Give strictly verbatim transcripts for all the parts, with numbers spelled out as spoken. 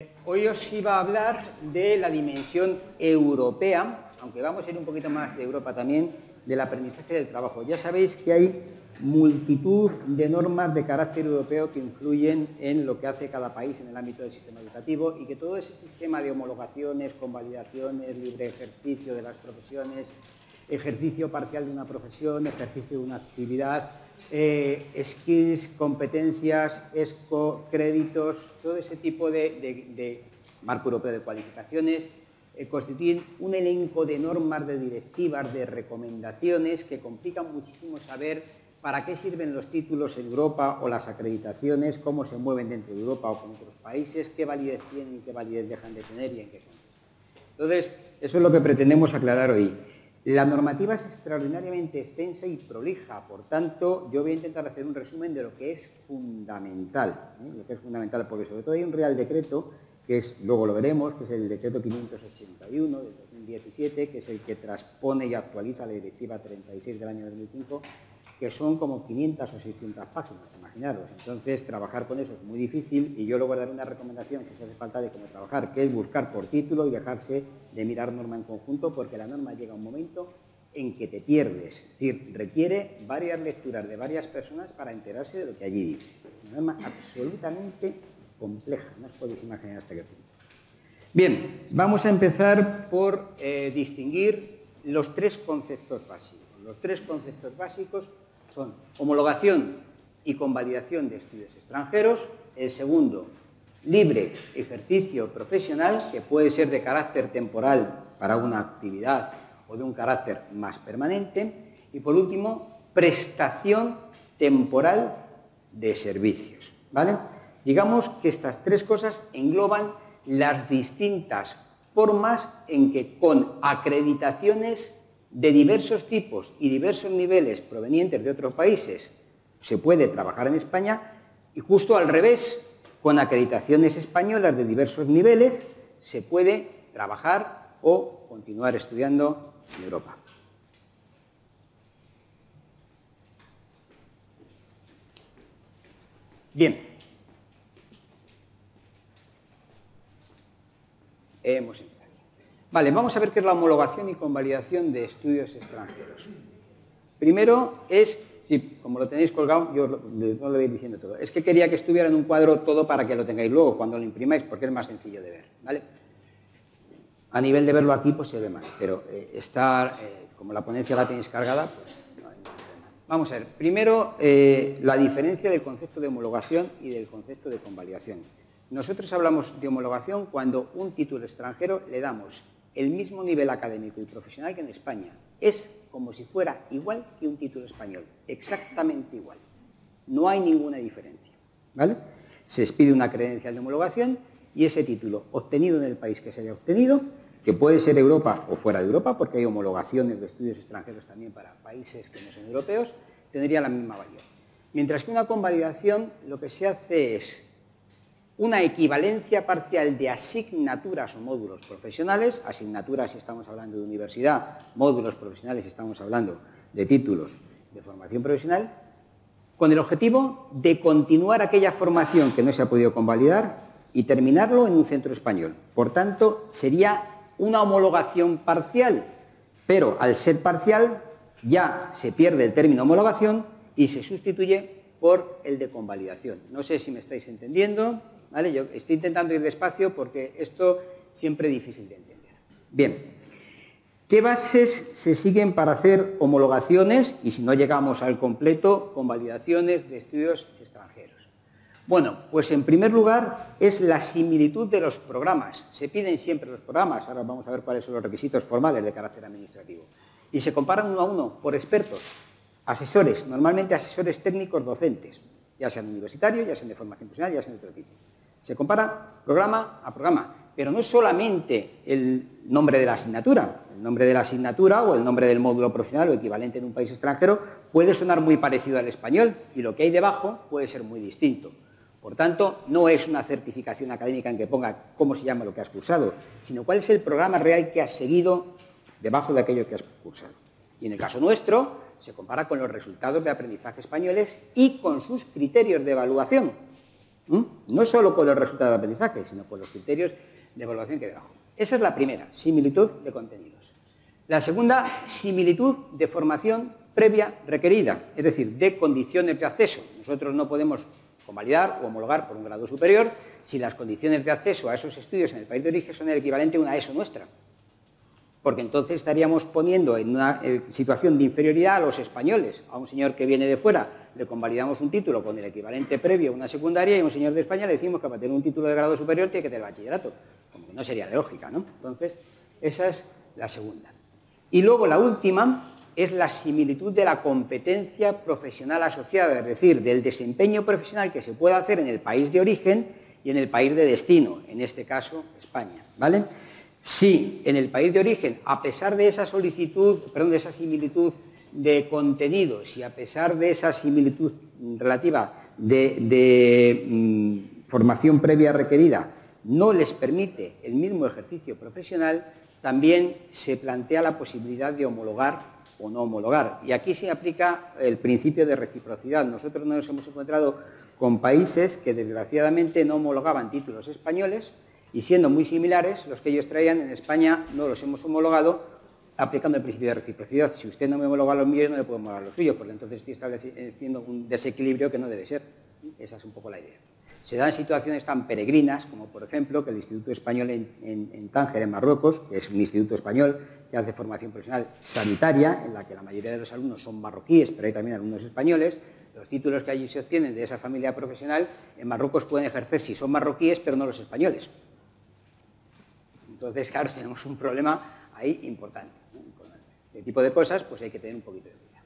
Hoy os iba a hablar de la dimensión europea, aunque vamos a ir un poquito más de Europa también, del aprendizaje del trabajo. Ya sabéis que hay multitud de normas de carácter europeo que influyen en lo que hace cada país en el ámbito del sistema educativo y que todo ese sistema de homologaciones, convalidaciones, libre ejercicio de las profesiones, ejercicio parcial de una profesión, ejercicio de una actividad, eh, skills, competencias, ESCO, créditos, todo ese tipo de, de, de marco europeo de cualificaciones, eh, constituyen un elenco de normas, de directivas, de recomendaciones que complican muchísimo saber para qué sirven los títulos en Europa o las acreditaciones, cómo se mueven dentro de Europa o con otros países, qué validez tienen y qué validez dejan de tener y en qué contexto. Entonces, eso es lo que pretendemos aclarar hoy. La normativa es extraordinariamente extensa y prolija, por tanto, yo voy a intentar hacer un resumen de lo que es fundamental, ¿eh? Lo que es fundamental, porque sobre todo hay un Real Decreto, que es, luego lo veremos, que es el Decreto quinientos ochenta y uno del dos mil diecisiete, que es el que transpone y actualiza la Directiva treinta y seis del año dos mil cinco, que son como quinientas o seiscientas páginas, imaginaros. Entonces, trabajar con eso es muy difícil y yo luego daré una recomendación, si os hace falta, de cómo trabajar, que es buscar por título y dejarse de mirar norma en conjunto, porque la norma llega a un momento en que te pierdes. Es decir, requiere varias lecturas de varias personas para enterarse de lo que allí dice. Una norma absolutamente compleja, no os podéis imaginar hasta qué punto. Bien, vamos a empezar por eh, distinguir los tres conceptos básicos. Los tres conceptos básicos son homologación y convalidación de estudios extranjeros. El segundo, libre ejercicio profesional, que puede ser de carácter temporal para una actividad o de un carácter más permanente. Y por último, prestación temporal de servicios, ¿vale? Digamos que estas tres cosas engloban las distintas formas en que con acreditaciones de diversos tipos y diversos niveles provenientes de otros países se puede trabajar en España, y justo al revés, con acreditaciones españolas de diversos niveles se puede trabajar o continuar estudiando en Europa. Bien. Hemos empezado. Vale, vamos a ver qué es la homologación y convalidación de estudios extranjeros. Primero es, sí, como lo tenéis colgado, yo no lo voy diciendo todo, es que quería que estuviera en un cuadro todo para que lo tengáis luego cuando lo imprimáis, porque es más sencillo de ver, ¿vale? A nivel de verlo aquí, pues se ve mal, pero eh, está, eh, como la ponencia la tenéis cargada, pues no hay ningún problema. Vamos a ver, primero, eh, la diferencia del concepto de homologación y del concepto de convalidación. Nosotros hablamos de homologación cuando un título extranjero le damos el mismo nivel académico y profesional que en España. Es como si fuera igual que un título español, exactamente igual. No hay ninguna diferencia, ¿vale? Se expide una credencial de homologación y ese título obtenido en el país que se haya obtenido, que puede ser Europa o fuera de Europa, porque hay homologaciones de estudios extranjeros también para países que no son europeos, tendría la misma validez. Mientras que una convalidación lo que se hace es una equivalencia parcial de asignaturas o módulos profesionales, asignaturas si estamos hablando de universidad, módulos profesionales si estamos hablando de títulos de formación profesional, con el objetivo de continuar aquella formación que no se ha podido convalidar y terminarlo en un centro español. Por tanto, sería una homologación parcial, pero al ser parcial ya se pierde el término homologación y se sustituye por el de convalidación. No sé si me estáis entendiendo, ¿vale? Yo estoy intentando ir despacio porque esto siempre es difícil de entender. Bien, ¿qué bases se siguen para hacer homologaciones y, si no llegamos al completo, convalidaciones de estudios extranjeros? Bueno, pues en primer lugar es la similitud de los programas. Se piden siempre los programas, ahora vamos a ver cuáles son los requisitos formales de carácter administrativo. Y se comparan uno a uno por expertos, asesores, normalmente asesores técnicos docentes, ya sean universitarios, ya sean de formación profesional, ya sean de otro tipo. Se compara programa a programa, pero no solamente el nombre de la asignatura. El nombre de la asignatura o el nombre del módulo profesional o equivalente en un país extranjero puede sonar muy parecido al español y lo que hay debajo puede ser muy distinto. Por tanto, no es una certificación académica en que ponga cómo se llama lo que has cursado, sino cuál es el programa real que has seguido debajo de aquello que has cursado. Y en el caso nuestro, se compara con los resultados de aprendizaje españoles y con sus criterios de evaluación. ¿Mm? No solo por los resultados de aprendizaje, sino por los criterios de evaluación que hay debajo. Esa es la primera, similitud de contenidos. La segunda, similitud de formación previa requerida, es decir, de condiciones de acceso. Nosotros no podemos convalidar o homologar por un grado superior si las condiciones de acceso a esos estudios en el país de origen son el equivalente a una ESO nuestra. Porque entonces estaríamos poniendo en una eh, situación de inferioridad a los españoles. A un señor que viene de fuera le convalidamos un título con el equivalente previo a una secundaria y a un señor de España le decimos que para tener un título de grado superior tiene que tener bachillerato. Como que no sería lógica, ¿no? Entonces, esa es la segunda. Y luego la última es la similitud de la competencia profesional asociada, es decir, del desempeño profesional que se puede hacer en el país de origen y en el país de destino, en este caso España, ¿vale? Si en el país de origen, a pesar de esa solicitud, perdón, de esa similitud de contenidos y a pesar de esa similitud relativa de, de mmm, formación previa requerida, no les permite el mismo ejercicio profesional, también se plantea la posibilidad de homologar o no homologar. Y aquí se aplica el principio de reciprocidad. Nosotros nos hemos encontrado con países que desgraciadamente no homologaban títulos españoles y siendo muy similares, los que ellos traían en España no los hemos homologado aplicando el principio de reciprocidad. Si usted no me homologa los míos, no le puedo homologar los suyos, porque entonces estoy estableciendo un desequilibrio que no debe ser. Esa es un poco la idea. Se dan situaciones tan peregrinas como, por ejemplo, que el Instituto Español en, en, en Tánger, en Marruecos, que es un instituto español que hace formación profesional sanitaria, en la que la mayoría de los alumnos son marroquíes, pero hay también alumnos españoles. Los títulos que allí se obtienen de esa familia profesional, en Marruecos pueden ejercer si son marroquíes, pero no los españoles. Entonces, claro, tenemos un problema ahí importante. Este tipo de cosas, pues hay que tener un poquito de cuidado.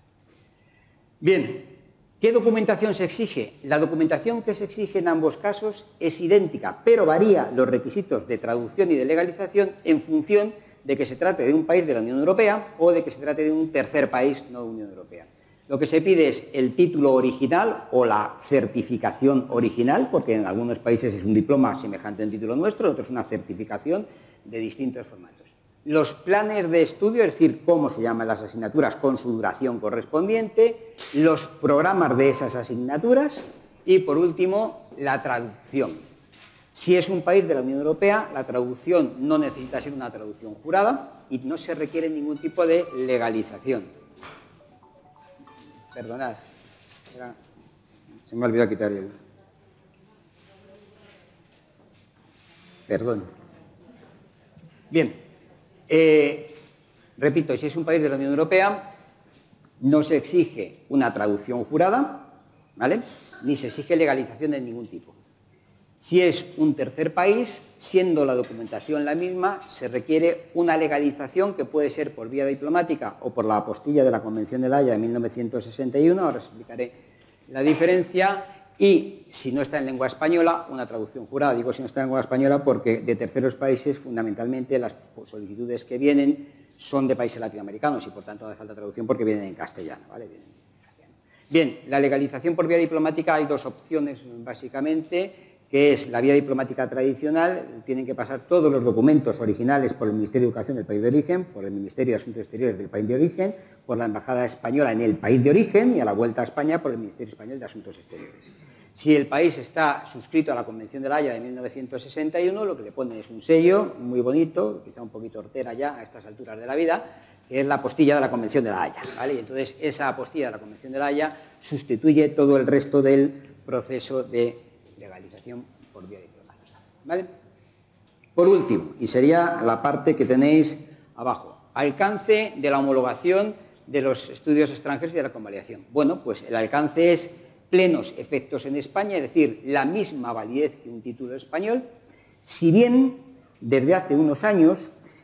Bien. ¿Qué documentación se exige? La documentación que se exige en ambos casos es idéntica, pero varía los requisitos de traducción y de legalización en función de que se trate de un país de la Unión Europea o de que se trate de un tercer país no de la Unión Europea. Lo que se pide es el título original o la certificación original, porque en algunos países es un diploma semejante a un título nuestro, en otros es una certificación de distintos formatos. Los planes de estudio, es decir, cómo se llaman las asignaturas con su duración correspondiente, los programas de esas asignaturas y, por último, la traducción. Si es un país de la Unión Europea, la traducción no necesita ser una traducción jurada y no se requiere ningún tipo de legalización. Perdonad, se me ha olvidado quitar el... Perdón. Bien. Eh, repito, si es un país de la Unión Europea, no se exige una traducción jurada, ¿vale? Ni se exige legalización de ningún tipo. Si es un tercer país, siendo la documentación la misma, se requiere una legalización que puede ser por vía diplomática o por la apostilla de la Convención de La Haya de mil novecientos sesenta y uno, ahora os explicaré la diferencia. Y si no está en lengua española, una traducción jurada. Digo si no está en lengua española porque de terceros países, fundamentalmente, las solicitudes que vienen son de países latinoamericanos y por tanto no hace falta traducción porque vienen en castellano, ¿vale? Vienen en castellano. Bien, la legalización por vía diplomática hay dos opciones básicamente, que es la vía diplomática tradicional. Tienen que pasar todos los documentos originales por el Ministerio de Educación del país de origen, por el Ministerio de Asuntos Exteriores del país de origen, por la Embajada Española en el país de origen y a la vuelta a España por el Ministerio Español de Asuntos Exteriores. Si el país está suscrito a la Convención de La Haya de mil novecientos sesenta y uno, lo que le ponen es un sello muy bonito, quizá un poquito hortera ya a estas alturas de la vida, que es la apostilla de la Convención de La Haya, ¿vale? Y entonces esa apostilla de la Convención de La Haya sustituye todo el resto del proceso de legalización por vía diplomática, ¿vale? Por último, y sería la parte que tenéis abajo, alcance de la homologación de los estudios extranjeros y de la convalidación. Bueno, pues el alcance es plenos efectos en España, es decir, la misma validez que un título español, si bien desde hace unos años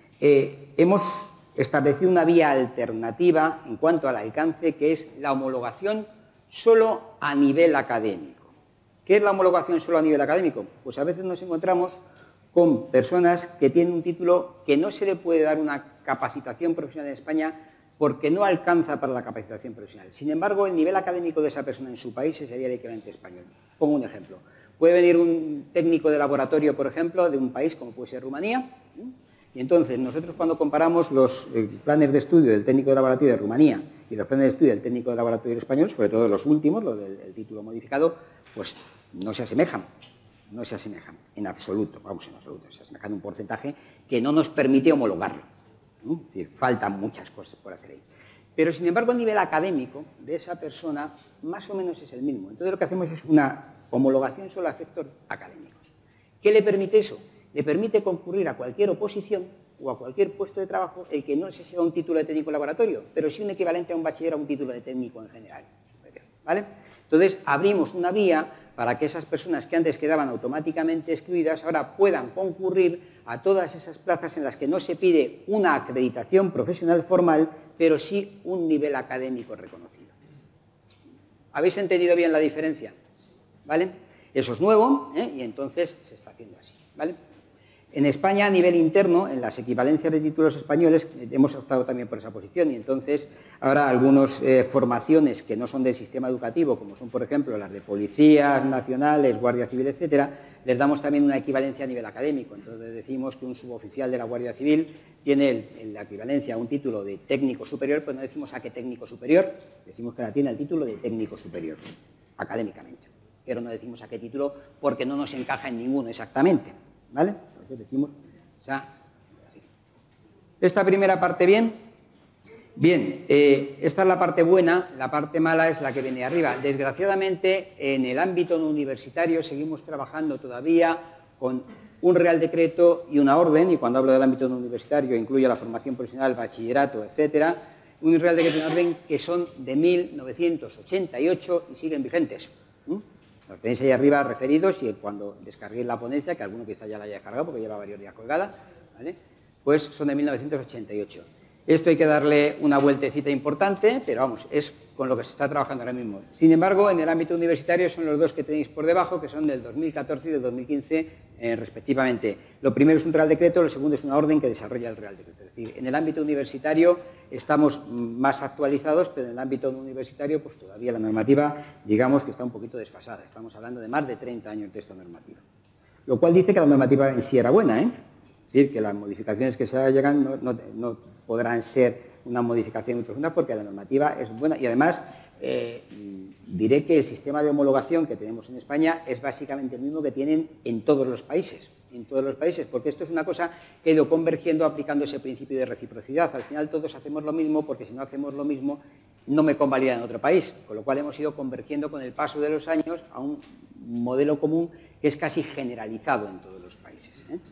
eh, hemos establecido una vía alternativa en cuanto al alcance, que es la homologación solo a nivel académico. ¿Qué es la homologación solo a nivel académico? Pues a veces nos encontramos con personas que tienen un título que no se le puede dar una capacitación profesional en España porque no alcanza para la capacitación profesional. Sin embargo, el nivel académico de esa persona en su país sería el equivalente español. Pongo un ejemplo. Puede venir un técnico de laboratorio, por ejemplo, de un país como puede ser Rumanía, y entonces nosotros cuando comparamos los eh, planes de estudio del técnico de laboratorio de Rumanía y los planes de estudio del técnico de laboratorio español, sobre todo los últimos, los del el título modificado, pues no se asemejan. no se asemejan en absoluto, vamos, en absoluto, se asemejan un porcentaje que no nos permite homologarlo, ¿no? Es decir, faltan muchas cosas por hacer ahí. Pero, sin embargo, a nivel académico de esa persona, más o menos es el mismo. Entonces, lo que hacemos es una homologación solo a efectos académicos. ¿Qué le permite eso? Le permite concurrir a cualquier oposición o a cualquier puesto de trabajo el que no se sea un título de técnico laboratorio, pero sí un equivalente a un bachiller o un título de técnico en general superior, ¿vale? Entonces, abrimos una vía para que esas personas que antes quedaban automáticamente excluidas ahora puedan concurrir a todas esas plazas en las que no se pide una acreditación profesional formal, pero sí un nivel académico reconocido. ¿Habéis entendido bien la diferencia? ¿Vale? Eso es nuevo, ¿eh? Y entonces se está haciendo así, ¿vale? En España, a nivel interno, en las equivalencias de títulos españoles, hemos optado también por esa posición y entonces ahora algunas eh, formaciones que no son del sistema educativo, como son, por ejemplo, las de policías nacionales, guardia civil, etcétera, les damos también una equivalencia a nivel académico. Entonces decimos que un suboficial de la Guardia Civil tiene el, en la equivalencia un título de técnico superior, pero no decimos a qué técnico superior, decimos que la tiene el título de técnico superior, académicamente. Pero no decimos a qué título porque no nos encaja en ninguno exactamente, ¿vale? Entonces decimos, o sea, así. Esta primera parte bien, bien, eh, esta es la parte buena, la parte mala es la que viene arriba. Desgraciadamente, en el ámbito no universitario seguimos trabajando todavía con un real decreto y una orden, y cuando hablo del ámbito no universitario incluye la formación profesional, bachillerato, etcétera, un real decreto y una orden que son de mil novecientos ochenta y ocho y siguen vigentes. ¿Mm? Los tenéis ahí arriba referidos y cuando descarguéis la ponencia, que alguno quizá ya la haya descargado porque lleva varios días colgada, ¿vale? Pues son de mil novecientos ochenta y ocho. Esto hay que darle una vueltecita importante, pero vamos, es con lo que se está trabajando ahora mismo. Sin embargo, en el ámbito universitario son los dos que tenéis por debajo, que son del dos mil catorce y del dos mil quince eh, respectivamente. Lo primero es un real decreto, lo segundo es una orden que desarrolla el real decreto. Es decir, en el ámbito universitario estamos más actualizados, pero en el ámbito no universitario pues todavía la normativa, digamos que está un poquito desfasada. Estamos hablando de más de treinta años de esta normativa. Lo cual dice que la normativa en sí era buena, ¿eh? Es decir, que las modificaciones que se llegan no, no, no podrán ser una modificación muy profunda porque la normativa es buena y además eh, diré que el sistema de homologación que tenemos en España es básicamente el mismo que tienen en todos los países, en todos los países, porque esto es una cosa que ha ido convergiendo aplicando ese principio de reciprocidad. Al final todos hacemos lo mismo porque si no hacemos lo mismo no me convalida en otro país, con lo cual hemos ido convergiendo con el paso de los años a un modelo común que es casi generalizado en todos los países, ¿eh?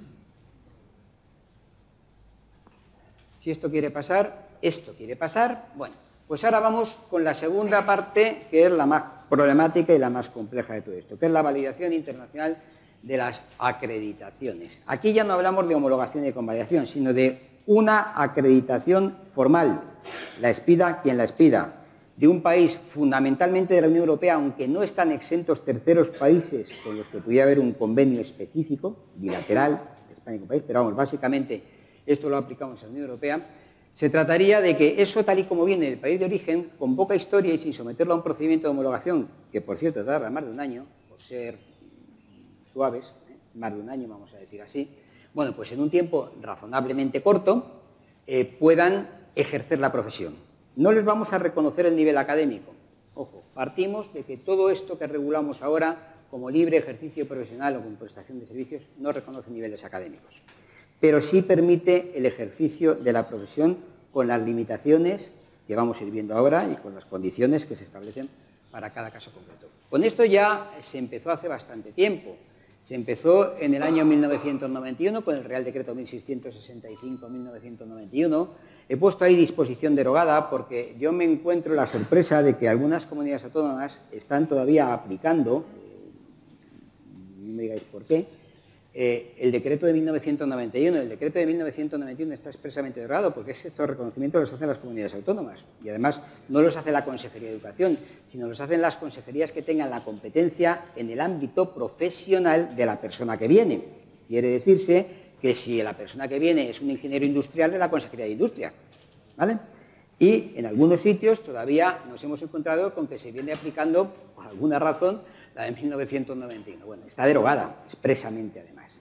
Si esto quiere pasar, esto quiere pasar, bueno, pues ahora vamos con la segunda parte, que es la más problemática y la más compleja de todo esto, que es la validación internacional de las acreditaciones. Aquí ya no hablamos de homologación y convalidación, sino de una acreditación formal, la expida quien la expida, de un país fundamentalmente de la Unión Europea, aunque no están exentos terceros países con los que pudiera haber un convenio específico, bilateral, de España con país, pero vamos, básicamente esto lo aplicamos a la Unión Europea. Se trataría de que eso, tal y como viene del país de origen, con poca historia y sin someterlo a un procedimiento de homologación, que por cierto tarda más de un año, por ser suaves, ¿eh? más de un año vamos a decir así, bueno, pues en un tiempo razonablemente corto eh, puedan ejercer la profesión. No les vamos a reconocer el nivel académico. Ojo, partimos de que todo esto que regulamos ahora como libre ejercicio profesional o con prestación de servicios no reconoce niveles académicos, pero sí permite el ejercicio de la profesión con las limitaciones que vamos a ir viendo ahora y con las condiciones que se establecen para cada caso concreto. Con esto ya se empezó hace bastante tiempo. Se empezó en el año mil novecientos noventa y uno con el Real Decreto mil seiscientos sesenta y cinco barra mil novecientos noventa y uno. He puesto ahí disposición derogada porque yo me encuentro la sorpresa de que algunas comunidades autónomas están todavía aplicando, eh, no me digáis por qué, Eh, el decreto de mil novecientos noventa y uno. El decreto de mil novecientos noventa y uno está expresamente derogado porque estos reconocimientos los hacen las comunidades autónomas y además no los hace la Consejería de Educación, sino los hacen las consejerías que tengan la competencia en el ámbito profesional de la persona que viene. Quiere decirse que si la persona que viene es un ingeniero industrial, de la Consejería de Industria, ¿vale? Y en algunos sitios todavía nos hemos encontrado con que se viene aplicando, por alguna razón, la de mil novecientos noventa y uno. Bueno, está derogada expresamente además.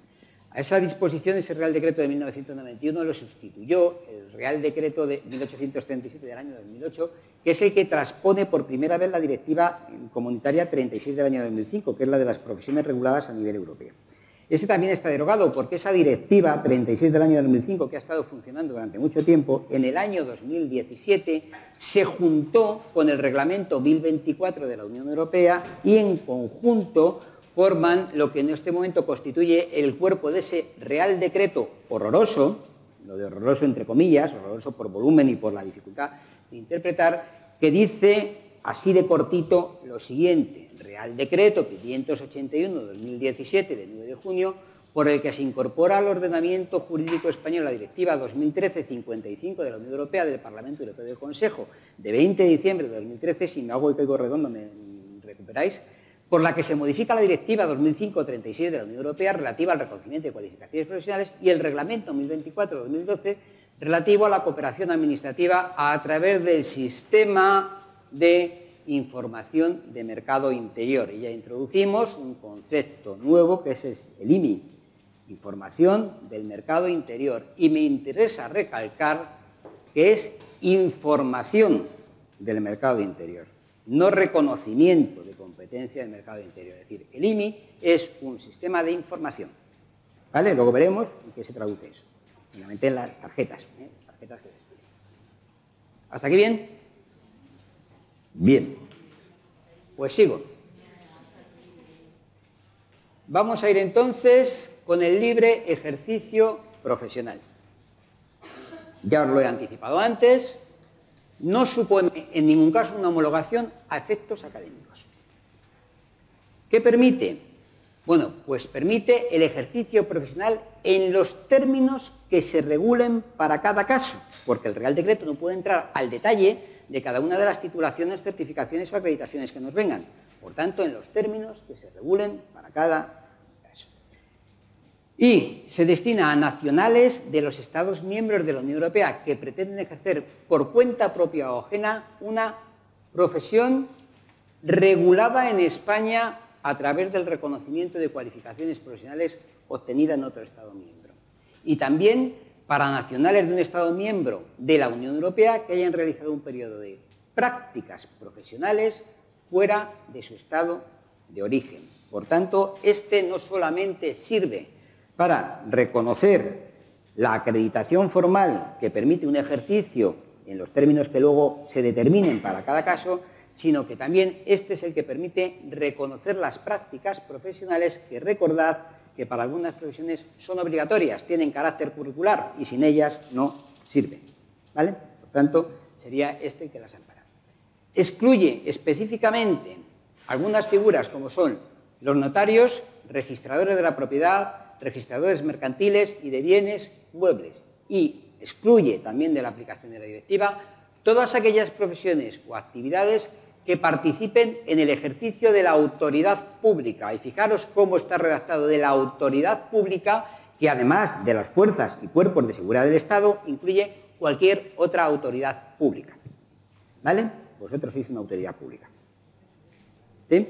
A esa disposición, ese Real Decreto de mil novecientos noventa y uno lo sustituyó el Real Decreto de mil ochocientos treinta y siete del año dos mil ocho, que es el que transpone por primera vez la Directiva Comunitaria treinta y seis del año dos mil cinco, que es la de las profesiones reguladas a nivel europeo. Ese también está derogado porque esa Directiva treinta y seis del año dos mil cinco, que ha estado funcionando durante mucho tiempo, en el año dos mil diecisiete se juntó con el Reglamento mil veinticuatro de la Unión Europea y en conjunto forman lo que en este momento constituye el cuerpo de ese Real Decreto horroroso, lo de horroroso entre comillas, horroroso por volumen y por la dificultad de interpretar, que dice así de cortito lo siguiente: Real Decreto quinientos ochenta y uno de dos mil diecisiete, de nueve de junio, por el que se incorpora al ordenamiento jurídico español la Directiva dos mil trece cincuenta y cinco de la Unión Europea, del Parlamento Europeo y del Consejo, de veinte de diciembre de dos mil trece, si me hago el caigo redondo me recuperáis, por la que se modifica la Directiva dos mil cinco treinta y seis de la Unión Europea relativa al reconocimiento de cualificaciones profesionales y el Reglamento mil veinticuatro de dos mil doce relativo a la cooperación administrativa a través del sistema de información de mercado interior. Y ya introducimos un concepto nuevo que es el I M I, información del mercado interior. Y me interesa recalcar que es información del mercado interior, no reconocimiento de competencia del mercado interior. Es decir, el I M I es un sistema de información. ¿Vale? Luego veremos en qué se traduce eso. Finalmente en las tarjetas. ¿eh? tarjetas que... ¿Hasta aquí bien? Bien. Pues sigo. Vamos a ir entonces con el libre ejercicio profesional. Ya os lo he anticipado antes. No supone en ningún caso una homologación a efectos académicos. ¿Qué permite? Bueno, pues permite el ejercicio profesional en los términos que se regulen para cada caso, porque el Real Decreto no puede entrar al detalle de cada una de las titulaciones, certificaciones o acreditaciones que nos vengan. Por tanto, en los términos que se regulen para cada caso. Y se destina a nacionales de los Estados miembros de la Unión Europea que pretenden ejercer por cuenta propia o ajena una profesión regulada en España a través del reconocimiento de cualificaciones profesionales obtenida en otro Estado miembro. Y también para nacionales de un Estado miembro de la Unión Europea que hayan realizado un periodo de prácticas profesionales fuera de su Estado de origen. Por tanto, este no solamente sirve para reconocer la acreditación formal que permite un ejercicio en los términos que luego se determinen para cada caso, sino que también este es el que permite reconocer las prácticas profesionales que, recordad, que para algunas profesiones son obligatorias, tienen carácter curricular y sin ellas no sirven. ¿Vale? Por tanto, sería este el que las ampara. Excluye específicamente algunas figuras como son los notarios, registradores de la propiedad, registradores mercantiles y de bienes muebles, y excluye también de la aplicación de la directiva todas aquellas profesiones o actividades que participen en el ejercicio de la autoridad pública. Y fijaros cómo está redactado: de la autoridad pública, que además de las fuerzas y cuerpos de seguridad del Estado, incluye cualquier otra autoridad pública. ¿Vale? Vosotros sois una autoridad pública. ¿Sí?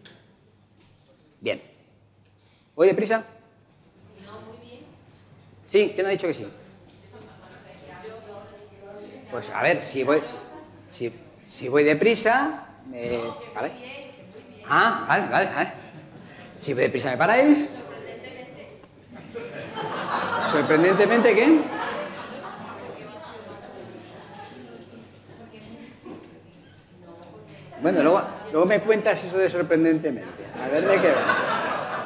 Bien. ¿Voy deprisa? No, muy bien. ¿Sí? ¿Quién ha dicho que sí? Pues a ver, si voy, si, si voy deprisa, me... ¿vale? Ah, vale, vale, vale. Si voy deprisa, ¿me paráis? Sorprendentemente. ¿Sorprendentemente qué? Bueno, luego, luego me cuentas eso de sorprendentemente. A ver de qué va.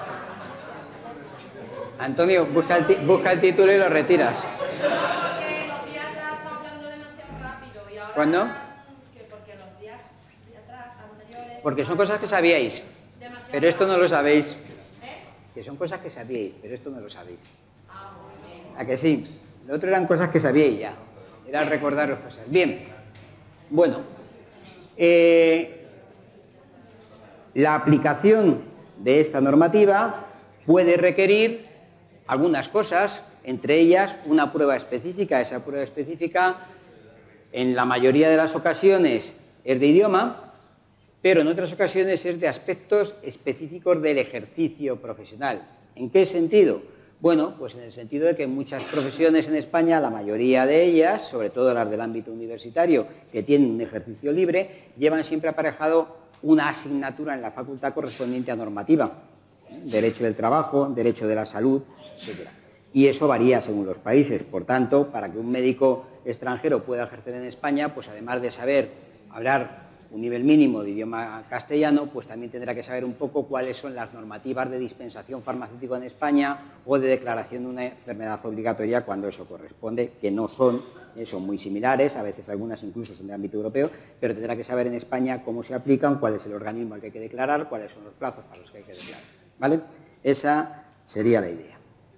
Antonio, busca el, busca el título y lo retiras. ¿Cuándo? Porque los días de atrás, anteriores... Porque son cosas que sabíais, pero esto no lo sabéis. Que son cosas que sabíais, pero esto no lo sabéis. ¿A que sí? Lo otro eran cosas que sabíais ya. Era recordaros cosas. Bien. Bueno. Eh, la aplicación de esta normativa puede requerir algunas cosas, entre ellas una prueba específica. Esa prueba específica, en la mayoría de las ocasiones, es de idioma, pero en otras ocasiones es de aspectos específicos del ejercicio profesional. ¿En qué sentido? Bueno, pues en el sentido de que muchas profesiones en España, la mayoría de ellas, sobre todo las del ámbito universitario, que tienen un ejercicio libre, llevan siempre aparejado una asignatura en la facultad correspondiente a normativa. Derecho del trabajo, derecho de la salud, etcétera. Y eso varía según los países. Por tanto, para que un médico extranjero pueda ejercer en España, pues además de saber hablar un nivel mínimo de idioma castellano, pues también tendrá que saber un poco cuáles son las normativas de dispensación farmacéutica en España o de declaración de una enfermedad obligatoria cuando eso corresponde, que no son, eh, son muy similares, a veces algunas incluso son de ámbito europeo, pero tendrá que saber en España cómo se aplican, cuál es el organismo al que hay que declarar, cuáles son los plazos para los que hay que declarar. ¿Vale? Esa sería la idea.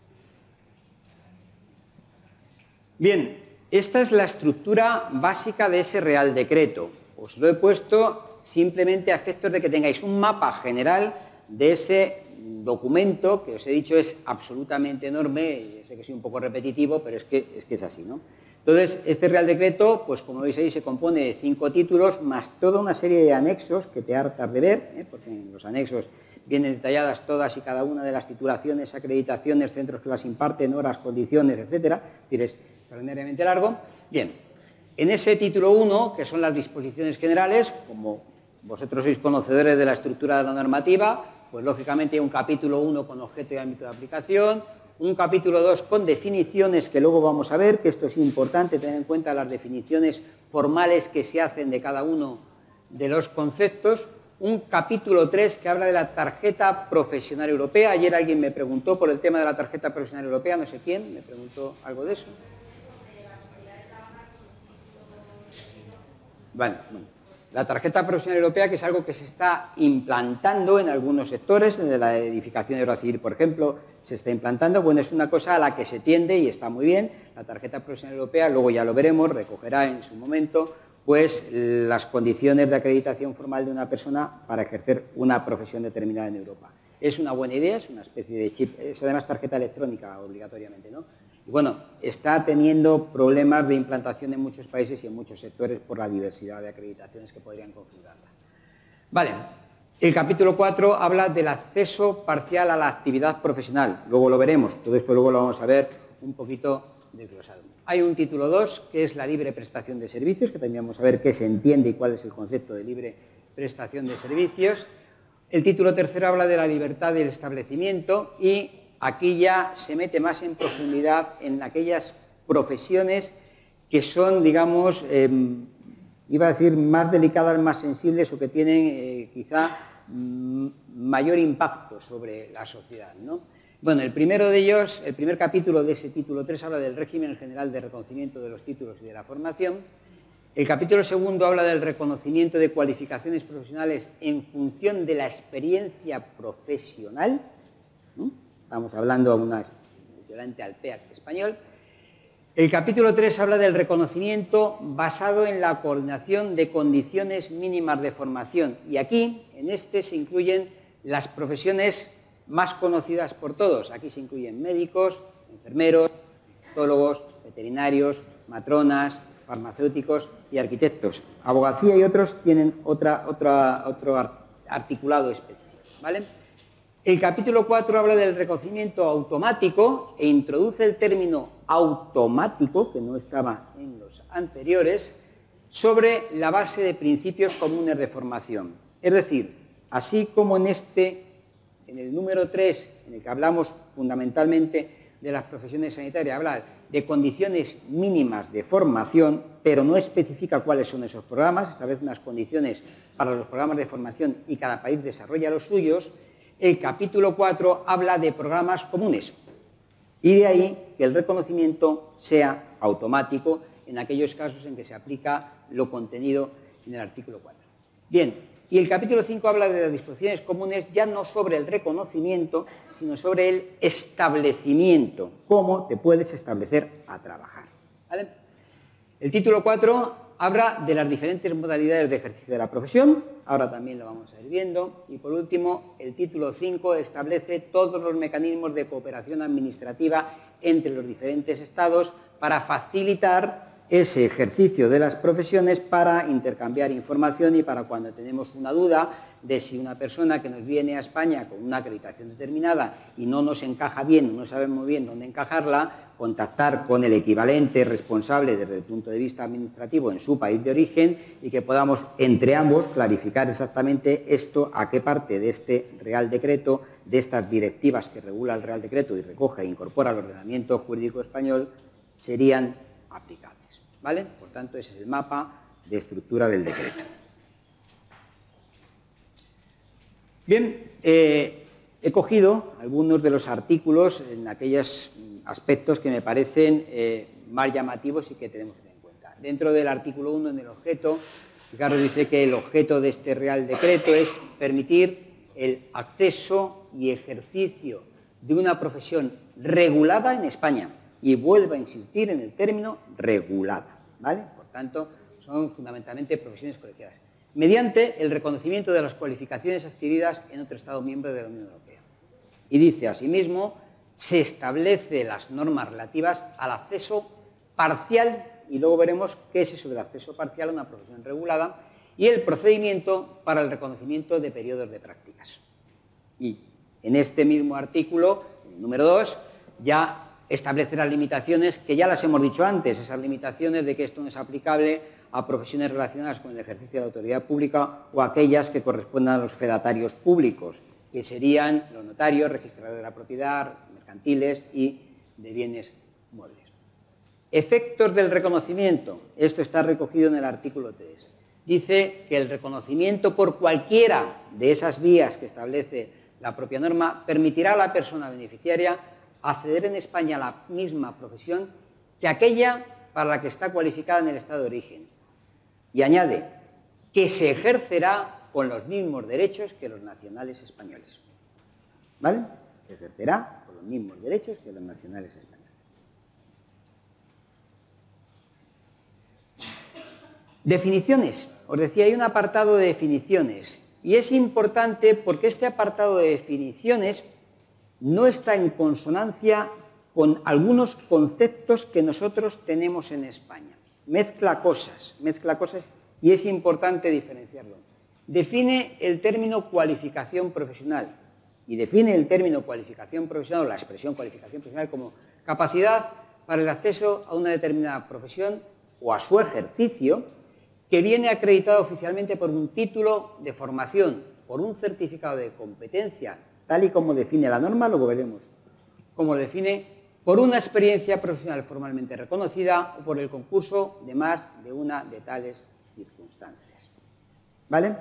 Bien, esta es la estructura básica de ese Real Decreto. Os lo he puesto simplemente a efectos de que tengáis un mapa general de ese documento, que os he dicho es absolutamente enorme, sé que soy un poco repetitivo, pero es que es, que es así, ¿no? Entonces, este Real Decreto, pues como veis ahí, se compone de cinco títulos, más toda una serie de anexos que te hartas de ver, ¿eh? Porque en los anexos vienen detalladas todas y cada una de las titulaciones, acreditaciones, centros que las imparten, horas, condiciones, etcétera. Es decir, es extraordinariamente largo. Bien. En ese título uno, que son las disposiciones generales, como vosotros sois conocedores de la estructura de la normativa, pues lógicamente hay un capítulo uno con objeto y ámbito de aplicación, un capítulo dos con definiciones que luego vamos a ver, que esto es importante, tener en cuenta las definiciones formales que se hacen de cada uno de los conceptos, un capítulo tres que habla de la tarjeta profesional europea. Ayer alguien me preguntó por el tema de la tarjeta profesional europea, no sé quién, me preguntó algo de eso. Bueno, bueno, la tarjeta profesional europea, que es algo que se está implantando en algunos sectores, de la edificación de obra civil, por ejemplo, se está implantando. Bueno, es una cosa a la que se tiende y está muy bien. La tarjeta profesional europea, luego ya lo veremos, recogerá en su momento, pues, las condiciones de acreditación formal de una persona para ejercer una profesión determinada en Europa. Es una buena idea, es una especie de chip, es además tarjeta electrónica obligatoriamente, ¿no? Y bueno, está teniendo problemas de implantación en muchos países y en muchos sectores por la diversidad de acreditaciones que podrían configurarla. Vale, el capítulo cuatro habla del acceso parcial a la actividad profesional. Luego lo veremos, todo esto luego lo vamos a ver un poquito desglosado. Hay un título dos, que es la libre prestación de servicios, que también vamos a ver qué se entiende y cuál es el concepto de libre prestación de servicios. El título tercero habla de la libertad del establecimiento y aquí ya se mete más en profundidad en aquellas profesiones que son, digamos, eh, iba a decir más delicadas, más sensibles o que tienen eh, quizá mm, mayor impacto sobre la sociedad, ¿no? Bueno, el primero de ellos, el primer capítulo de ese título tres habla del régimen general de reconocimiento de los títulos y de la formación. El capítulo segundo habla del reconocimiento de cualificaciones profesionales en función de la experiencia profesional, ¿no? Estamos hablando de una equivalente al P E A C español. El capítulo tres habla del reconocimiento basado en la coordinación de condiciones mínimas de formación. Y aquí, en este, se incluyen las profesiones más conocidas por todos. Aquí se incluyen médicos, enfermeros, psicólogos, veterinarios, matronas, farmacéuticos y arquitectos. Abogacía y otros tienen otra, otra, otro articulado específico, ¿vale? El capítulo cuatro habla del reconocimiento automático e introduce el término automático, que no estaba en los anteriores, sobre la base de principios comunes de formación. Es decir, así como en este, en el número tres, en el que hablamos fundamentalmente de las profesiones sanitarias, habla de condiciones mínimas de formación, pero no especifica cuáles son esos programas, establece unas condiciones para los programas de formación y cada país desarrolla los suyos. El capítulo cuatro habla de programas comunes y de ahí que el reconocimiento sea automático en aquellos casos en que se aplica lo contenido en el artículo cuatro. Bien, y el capítulo cinco habla de las disposiciones comunes ya no sobre el reconocimiento, sino sobre el establecimiento, cómo te puedes establecer a trabajar, ¿vale? El título cuatro habla de las diferentes modalidades de ejercicio de la profesión, ahora también lo vamos a ir viendo, y por último, el título cinco establece todos los mecanismos de cooperación administrativa entre los diferentes estados para facilitar ese ejercicio de las profesiones, para intercambiar información y para cuando tenemos una duda de si una persona que nos viene a España con una acreditación determinada y no nos encaja bien, no sabemos muy bien dónde encajarla, contactar con el equivalente responsable desde el punto de vista administrativo en su país de origen y que podamos entre ambos clarificar exactamente esto, a qué parte de este Real Decreto, de estas directivas que regula el Real Decreto y recoge e incorpora al ordenamiento jurídico español, serían aplicables, ¿vale? Por tanto, ese es el mapa de estructura del decreto. Bien, eh, he cogido algunos de los artículos en aquellos aspectos que me parecen eh, más llamativos y que tenemos que tener en cuenta. Dentro del artículo uno, en el objeto, Ricardo dice que el objeto de este Real Decreto es permitir el acceso y ejercicio de una profesión regulada en España, y vuelvo a insistir en el término regulada, ¿vale? Por tanto, son fundamentalmente profesiones colegiadas, mediante el reconocimiento de las cualificaciones adquiridas en otro Estado miembro de la Unión Europea. Y dice, asimismo, se establece las normas relativas al acceso parcial, y luego veremos qué es eso del acceso parcial a una profesión regulada, y el procedimiento para el reconocimiento de periodos de prácticas. Y en este mismo artículo, número dos, ya establece las limitaciones que ya las hemos dicho antes, esas limitaciones de que esto no es aplicable a profesiones relacionadas con el ejercicio de la autoridad pública o aquellas que correspondan a los fedatarios públicos, que serían los notarios, registradores de la propiedad, mercantiles y de bienes muebles. Efectos del reconocimiento. Esto está recogido en el artículo tres. Dice que el reconocimiento por cualquiera de esas vías que establece la propia norma permitirá a la persona beneficiaria acceder en España a la misma profesión que aquella para la que está cualificada en el Estado de origen. Y añade que se ejercerá con los mismos derechos que los nacionales españoles. ¿Vale? Se ejercerá con los mismos derechos que los nacionales españoles. Definiciones. Os decía, hay un apartado de definiciones. Y es importante porque este apartado de definiciones no está en consonancia con algunos conceptos que nosotros tenemos en España. Mezcla cosas, mezcla cosas y es importante diferenciarlo. Define el término cualificación profesional y define el término cualificación profesional o la expresión cualificación profesional como capacidad para el acceso a una determinada profesión o a su ejercicio que viene acreditado oficialmente por un título de formación, por un certificado de competencia, tal y como define la norma, luego veremos cómo define, por una experiencia profesional formalmente reconocida o por el concurso de más de una de tales circunstancias. ¿Vale?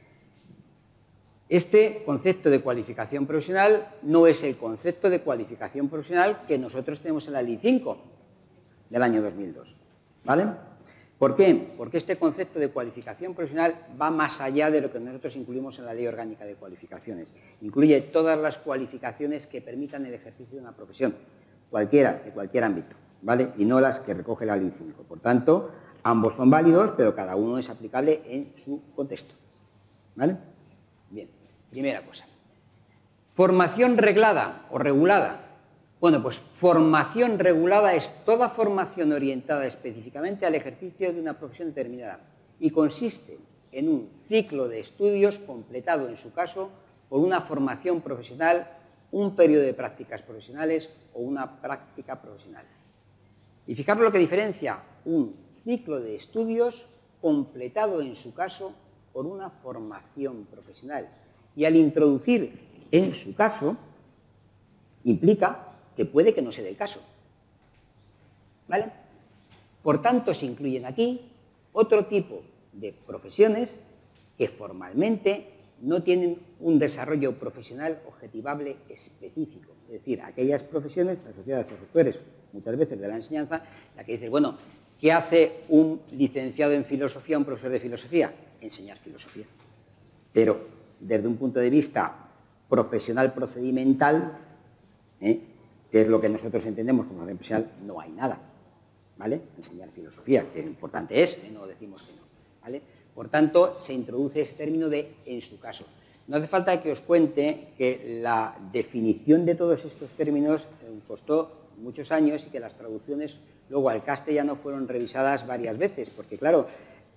Este concepto de cualificación profesional no es el concepto de cualificación profesional que nosotros tenemos en la Ley cinco del año dos mil dos. ¿Vale? ¿Por qué? Porque este concepto de cualificación profesional va más allá de lo que nosotros incluimos en la Ley Orgánica de Cualificaciones. Incluye todas las cualificaciones que permitan el ejercicio de una profesión, cualquiera, de cualquier ámbito, ¿vale? Y no las que recoge la Ley cinco. Por tanto, ambos son válidos, pero cada uno es aplicable en su contexto. ¿Vale? Bien, primera cosa. Formación reglada o regulada. Bueno, pues formación regulada es toda formación orientada específicamente al ejercicio de una profesión determinada y consiste en un ciclo de estudios completado, en su caso, por una formación profesional, un periodo de prácticas profesionales o una práctica profesional. Y fijaros lo que diferencia un ciclo de estudios completado, en su caso, por una formación profesional. Y al introducir en su caso, implica que puede que no se dé el caso. ¿Vale? Por tanto, se incluyen aquí otro tipo de profesiones que formalmente no tienen un desarrollo profesional objetivable específico. Es decir, aquellas profesiones asociadas a sectores, muchas veces de la enseñanza, la que dice, bueno, ¿qué hace un licenciado en filosofía, un profesor de filosofía? Enseñar filosofía. Pero desde un punto de vista profesional procedimental, ¿eh? que es lo que nosotros entendemos como profesional, no hay nada, ¿vale? Enseñar filosofía, que importante es, ¿eh? No decimos que no, ¿vale? Por tanto, se introduce ese término de en su caso. No hace falta que os cuente que la definición de todos estos términos eh, costó muchos años y que las traducciones luego al castellano fueron revisadas varias veces, porque claro,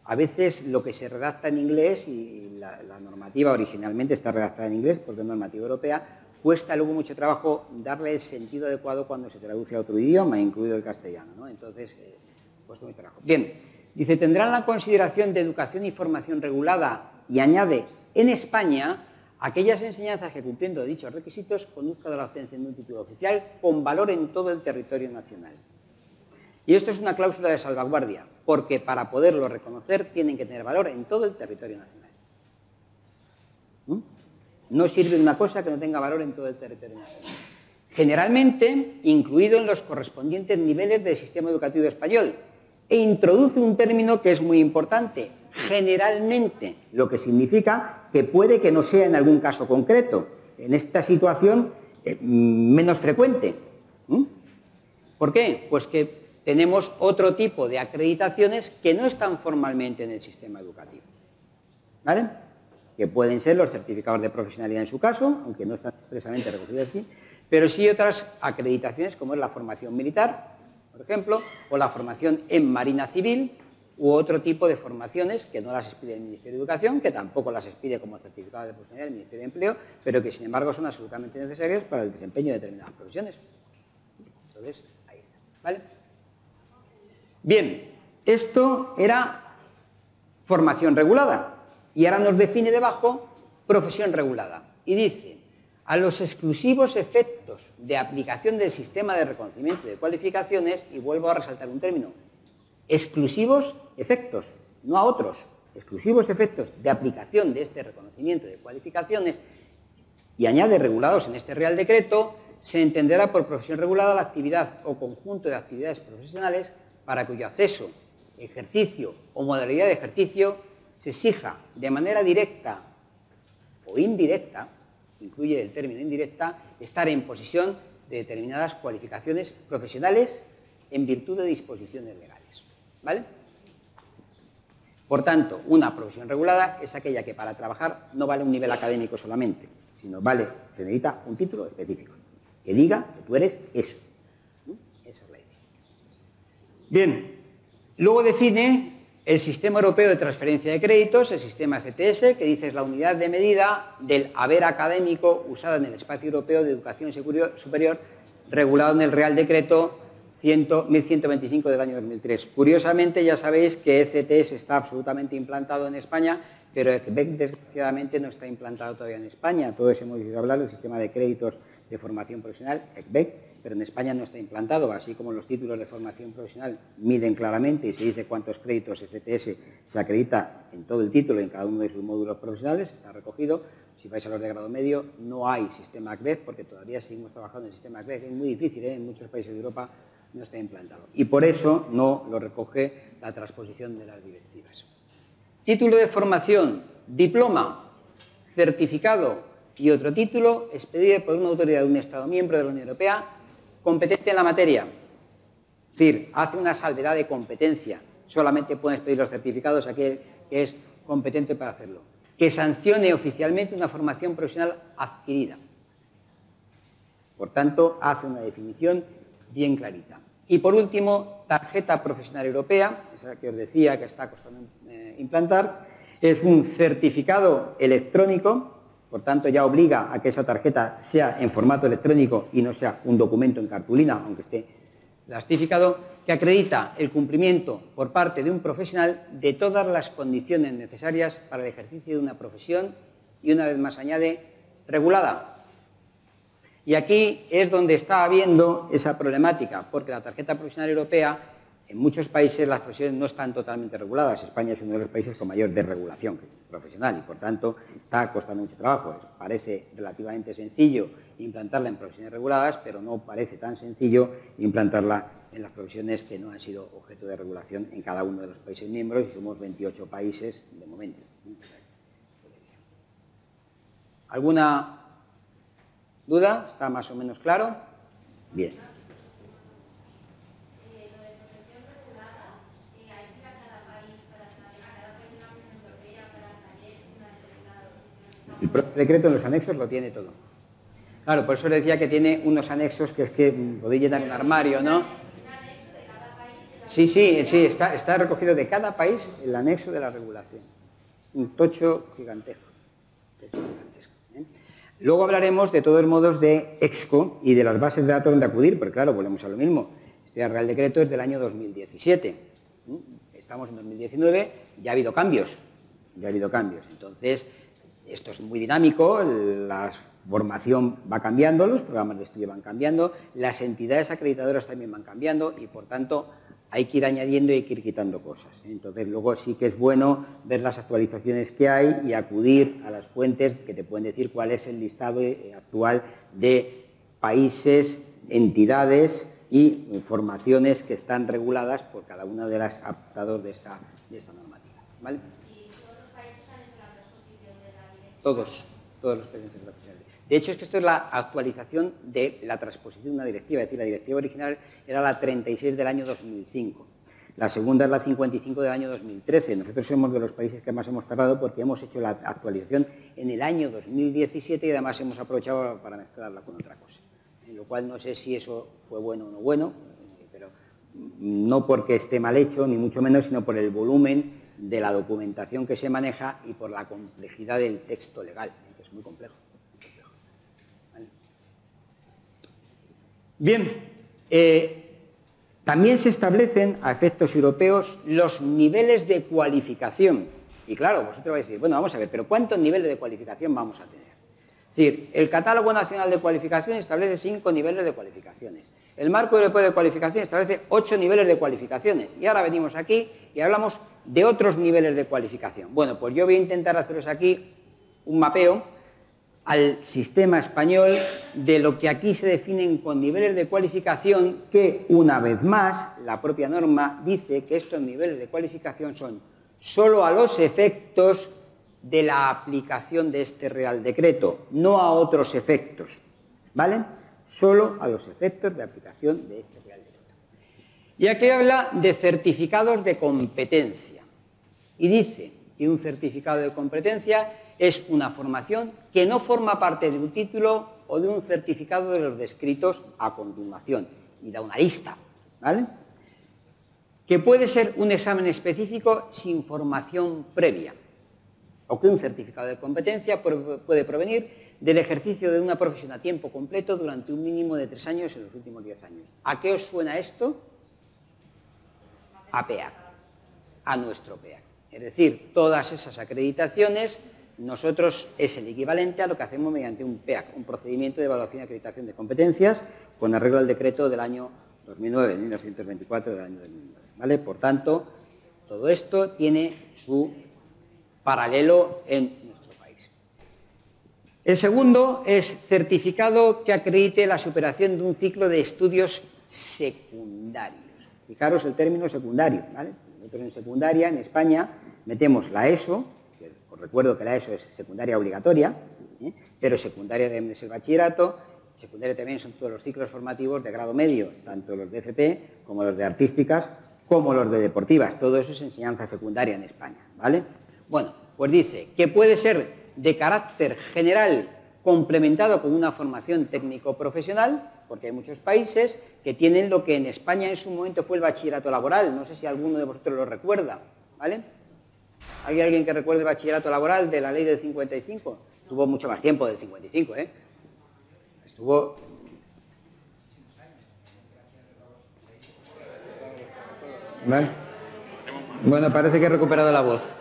a veces lo que se redacta en inglés, y la, la normativa originalmente está redactada en inglés porque es normativa europea, cuesta luego mucho trabajo darle el sentido adecuado cuando se traduce a otro idioma, incluido el castellano, ¿no? Entonces, eh, cuesta mucho trabajo. Bien, dice, tendrán la consideración de educación y formación regulada, y añade, en España, aquellas enseñanzas que, cumpliendo dichos requisitos, conduzcan a la obtención de un título oficial con valor en todo el territorio nacional. Y esto es una cláusula de salvaguardia, porque para poderlo reconocer tienen que tener valor en todo el territorio nacional. ¿Mm? No sirve una cosa que no tenga valor en todo el territorio nacional. Generalmente, incluido en los correspondientes niveles del sistema educativo español, e introduce un término que es muy importante, generalmente, lo que significa que puede que no sea en algún caso concreto, en esta situación eh, menos frecuente. ¿Mm? ¿Por qué? Pues que tenemos otro tipo de acreditaciones que no están formalmente en el sistema educativo, ¿vale? Que pueden ser los certificados de profesionalidad en su caso, aunque no están expresamente recogidos aquí, pero sí otras acreditaciones como es la formación militar, por ejemplo, o la formación en Marina Civil, u otro tipo de formaciones que no las expide el Ministerio de Educación, que tampoco las expide como certificado de profesionalidad el Ministerio de Empleo, pero que sin embargo son absolutamente necesarias para el desempeño de determinadas profesiones. Entonces, ahí está, ¿vale? Bien, esto era formación regulada, y ahora nos define debajo profesión regulada, y dice, a los exclusivos efectos de aplicación del sistema de reconocimiento de cualificaciones, y vuelvo a resaltar un término, exclusivos efectos, no a otros, exclusivos efectos de aplicación de este reconocimiento de cualificaciones, y añade regulados en este Real Decreto, se entenderá por profesión regulada la actividad o conjunto de actividades profesionales para cuyo acceso, ejercicio o modalidad de ejercicio se exija de manera directa o indirecta, incluye el término indirecta, estar en posesión de determinadas cualificaciones profesionales en virtud de disposiciones legales, ¿vale? Por tanto, una profesión regulada es aquella que para trabajar no vale un nivel académico solamente, sino vale, se necesita un título específico, que diga que tú eres eso. Esa es la idea. Bien, luego define el Sistema Europeo de Transferencia de Créditos, el sistema C T S, que dice es la unidad de medida del haber académico usada en el espacio europeo de educación superior, regulado en el Real Decreto mil ciento veinticinco del año dos mil tres. Curiosamente, ya sabéis que C T S está absolutamente implantado en España, pero E C B E C, desgraciadamente, no está implantado todavía en España. Todos hemos oído hablar del sistema de créditos de formación profesional, E C B E C, pero en España no está implantado, así como los títulos de formación profesional miden claramente y se dice cuántos créditos C T S se acredita en todo el título y en cada uno de sus módulos profesionales, está recogido. Si vais a los de grado medio, no hay sistema C B E C, porque todavía seguimos trabajando en el sistema C B E C, es muy difícil, ¿eh? En muchos países de Europa no está implantado. Y por eso no lo recoge la transposición de las directivas. Título de formación, diploma, certificado y otro título expedido por una autoridad de un Estado miembro de la Unión Europea competente en la materia. Es decir, hace una salvedad de competencia. Solamente pueden expedir los certificados aquel que es competente para hacerlo. Que sancione oficialmente una formación profesional adquirida. Por tanto, hace una definición bien clarita. Y por último, tarjeta profesional europea, esa que os decía que está costando eh, implantar, es un certificado electrónico, por tanto ya obliga a que esa tarjeta sea en formato electrónico y no sea un documento en cartulina, aunque esté plastificado, que acredita el cumplimiento por parte de un profesional de todas las condiciones necesarias para el ejercicio de una profesión y, una vez más añade, regulada. Y aquí es donde está habiendo esa problemática, porque la tarjeta profesional europea, en muchos países las profesiones no están totalmente reguladas. España es uno de los países con mayor desregulación profesional y, por tanto, está costando mucho trabajo. Parece relativamente sencillo implantarla en profesiones reguladas, pero no parece tan sencillo implantarla en las profesiones que no han sido objeto de regulación en cada uno de los países miembros, y somos veintiocho países de momento. ¿Alguna duda? ¿Está más o menos claro? Bien. El propio decreto en los anexos lo tiene todo. Claro, por eso le decía que tiene unos anexos que es que podéis llenar un armario, ¿no? Sí, sí, sí, está, está recogido de cada país el anexo de la regulación. Un tocho gigantesco. Tocho gigantesco, ¿eh? Luego hablaremos de todos modos de EXCO y de las bases de datos donde acudir, porque claro, volvemos a lo mismo. Este Real Decreto es del año dos mil diecisiete. Estamos en dos mil diecinueve, ya ha habido cambios. Ya ha habido cambios. Entonces, esto es muy dinámico, la formación va cambiando, los programas de estudio van cambiando, las entidades acreditadoras también van cambiando y, por tanto, hay que ir añadiendo y hay que ir quitando cosas. Entonces, luego sí que es bueno ver las actualizaciones que hay y acudir a las fuentes que te pueden decir cuál es el listado actual de países, entidades y formaciones que están reguladas por cada uno de los adaptados de esta, de esta normativa. ¿Vale? ¿Y todos los países han hecho la transposición de la directiva? Todos, todos los países han hecho la transposición. De hecho, es que esto es la actualización de la transposición de una directiva, es decir, la directiva original era la treinta y seis del año dos mil cinco. La segunda es la cincuenta y cinco del año dos mil trece. Nosotros somos de los países que más hemos tardado porque hemos hecho la actualización en el año dos mil diecisiete y además hemos aprovechado para mezclarla con otra cosa. En lo cual no sé si eso fue bueno o no bueno, pero no porque esté mal hecho, ni mucho menos, sino por el volumen de la documentación que se maneja y por la complejidad del texto legal, que es muy complejo. ¿Vale? Bien, eh, también se establecen a efectos europeos los niveles de cualificación. Y claro, vosotros vais a decir, bueno, vamos a ver, pero ¿cuántos niveles de cualificación vamos a tener? Es decir, el Catálogo Nacional de Cualificación establece cinco niveles de cualificaciones. El Marco Europeo de Cualificación establece ocho niveles de cualificaciones. Y ahora venimos aquí y hablamos de otros niveles de cualificación. Bueno, pues yo voy a intentar haceros aquí un mapeo al sistema español de lo que aquí se definen con niveles de cualificación que, una vez más, la propia norma dice que estos niveles de cualificación son solo a los efectos de la aplicación de este Real Decreto, no a otros efectos, ¿vale? Solo a los efectos de aplicación de este Real Decreto. Y aquí habla de certificados de competencia. Y dice que un certificado de competencia es una formación que no forma parte de un título o de un certificado de los descritos a continuación. Y da una lista, ¿vale? Que puede ser un examen específico sin formación previa. O que un certificado de competencia puede provenir del ejercicio de una profesión a tiempo completo durante un mínimo de tres años en los últimos diez años. ¿A qué os suena esto? A P E A C, a nuestro P E A C. Es decir, todas esas acreditaciones, nosotros es el equivalente a lo que hacemos mediante un P E A C, un procedimiento de evaluación y acreditación de competencias, con arreglo al decreto del año dos mil nueve, mil novecientos veinticuatro del año dos mil nueve. ¿Vale? Por tanto, todo esto tiene su paralelo en nuestro país. El segundo es certificado que acredite la superación de un ciclo de estudios secundarios. Fijaros el término secundario, ¿vale? Nosotros en secundaria, en España, metemos la ESO, que os recuerdo que la ESO es secundaria obligatoria, ¿eh? Pero secundaria también es el bachillerato, secundaria también son todos los ciclos formativos de grado medio, tanto los de F P como los de artísticas, como los de deportivas. Todo eso es enseñanza secundaria en España, ¿vale? Bueno, pues dice que puede ser de carácter general complementado con una formación técnico-profesional, porque hay muchos países que tienen lo que en España en su momento fue el bachillerato laboral. No sé si alguno de vosotros lo recuerda, ¿vale? ¿Hay alguien que recuerde el bachillerato laboral de la ley del cincuenta y cinco? Estuvo mucho más tiempo del cincuenta y cinco, ¿eh? Estuvo... ¿Vale? Bueno, parece que he recuperado la voz.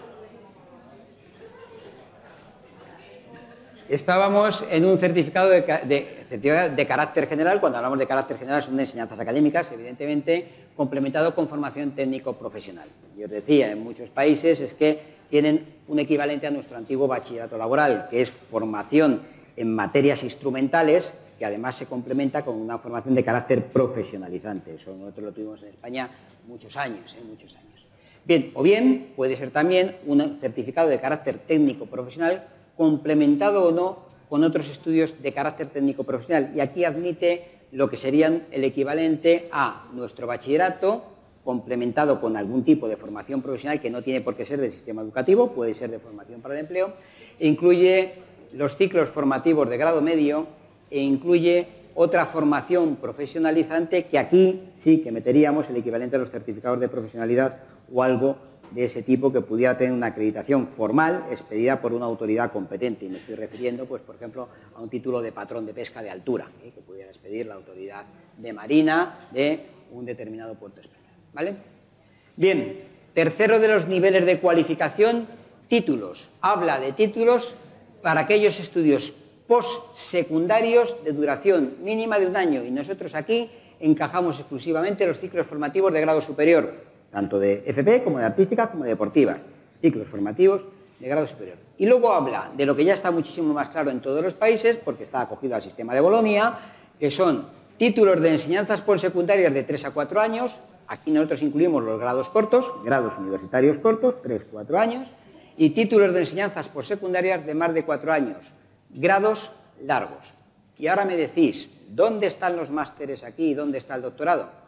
Estábamos en un certificado de, de, de carácter general. Cuando hablamos de carácter general son de enseñanzas académicas, evidentemente complementado con formación técnico-profesional. Yo os decía, en muchos países es que tienen un equivalente a nuestro antiguo bachillerato laboral, que es formación en materias instrumentales, que además se complementa con una formación de carácter profesionalizante. Eso nosotros lo tuvimos en España muchos años, ¿eh? muchos años. Bien, o bien puede ser también un certificado de carácter técnico-profesional complementado o no con otros estudios de carácter técnico-profesional. Y aquí admite lo que serían el equivalente a nuestro bachillerato, complementado con algún tipo de formación profesional que no tiene por qué ser del sistema educativo, puede ser de formación para el empleo, e incluye los ciclos formativos de grado medio e incluye otra formación profesionalizante que aquí sí que meteríamos el equivalente a los certificados de profesionalidad o algo de ese tipo que pudiera tener una acreditación formal expedida por una autoridad competente. Y me estoy refiriendo, pues, por ejemplo, a un título de patrón de pesca de altura, ¿eh? que pudiera expedir la autoridad de marina de un determinado puerto español. ¿Vale? Bien, tercero de los niveles de cualificación, títulos. Habla de títulos para aquellos estudios postsecundarios de duración mínima de un año. Y nosotros aquí encajamos exclusivamente los ciclos formativos de grado superior, tanto de F P como de artísticas como de deportivas, ciclos formativos de grado superior. Y luego habla de lo que ya está muchísimo más claro en todos los países, porque está acogido al sistema de Bolonia, que son títulos de enseñanzas postsecundarias de tres a cuatro años. Aquí nosotros incluimos los grados cortos, grados universitarios cortos, tres a cuatro años, y títulos de enseñanzas postsecundarias de más de cuatro años, grados largos. Y ahora me decís, ¿dónde están los másteres aquí y dónde está el doctorado?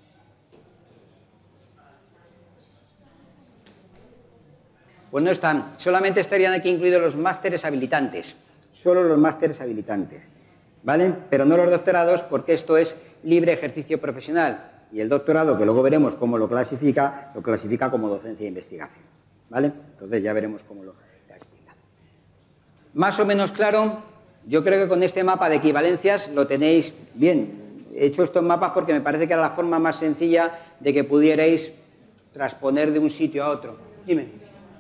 Pues no están, solamente estarían aquí incluidos los másteres habilitantes, solo los másteres habilitantes, ¿vale? Pero no los doctorados, porque esto es libre ejercicio profesional, y el doctorado, que luego veremos cómo lo clasifica, lo clasifica como docencia e investigación, ¿vale? Entonces ya veremos cómo lo clasifica. Más o menos claro, yo creo que con este mapa de equivalencias lo tenéis bien. He hecho estos mapas porque me parece que era la forma más sencilla de que pudierais transponer de un sitio a otro. Dime.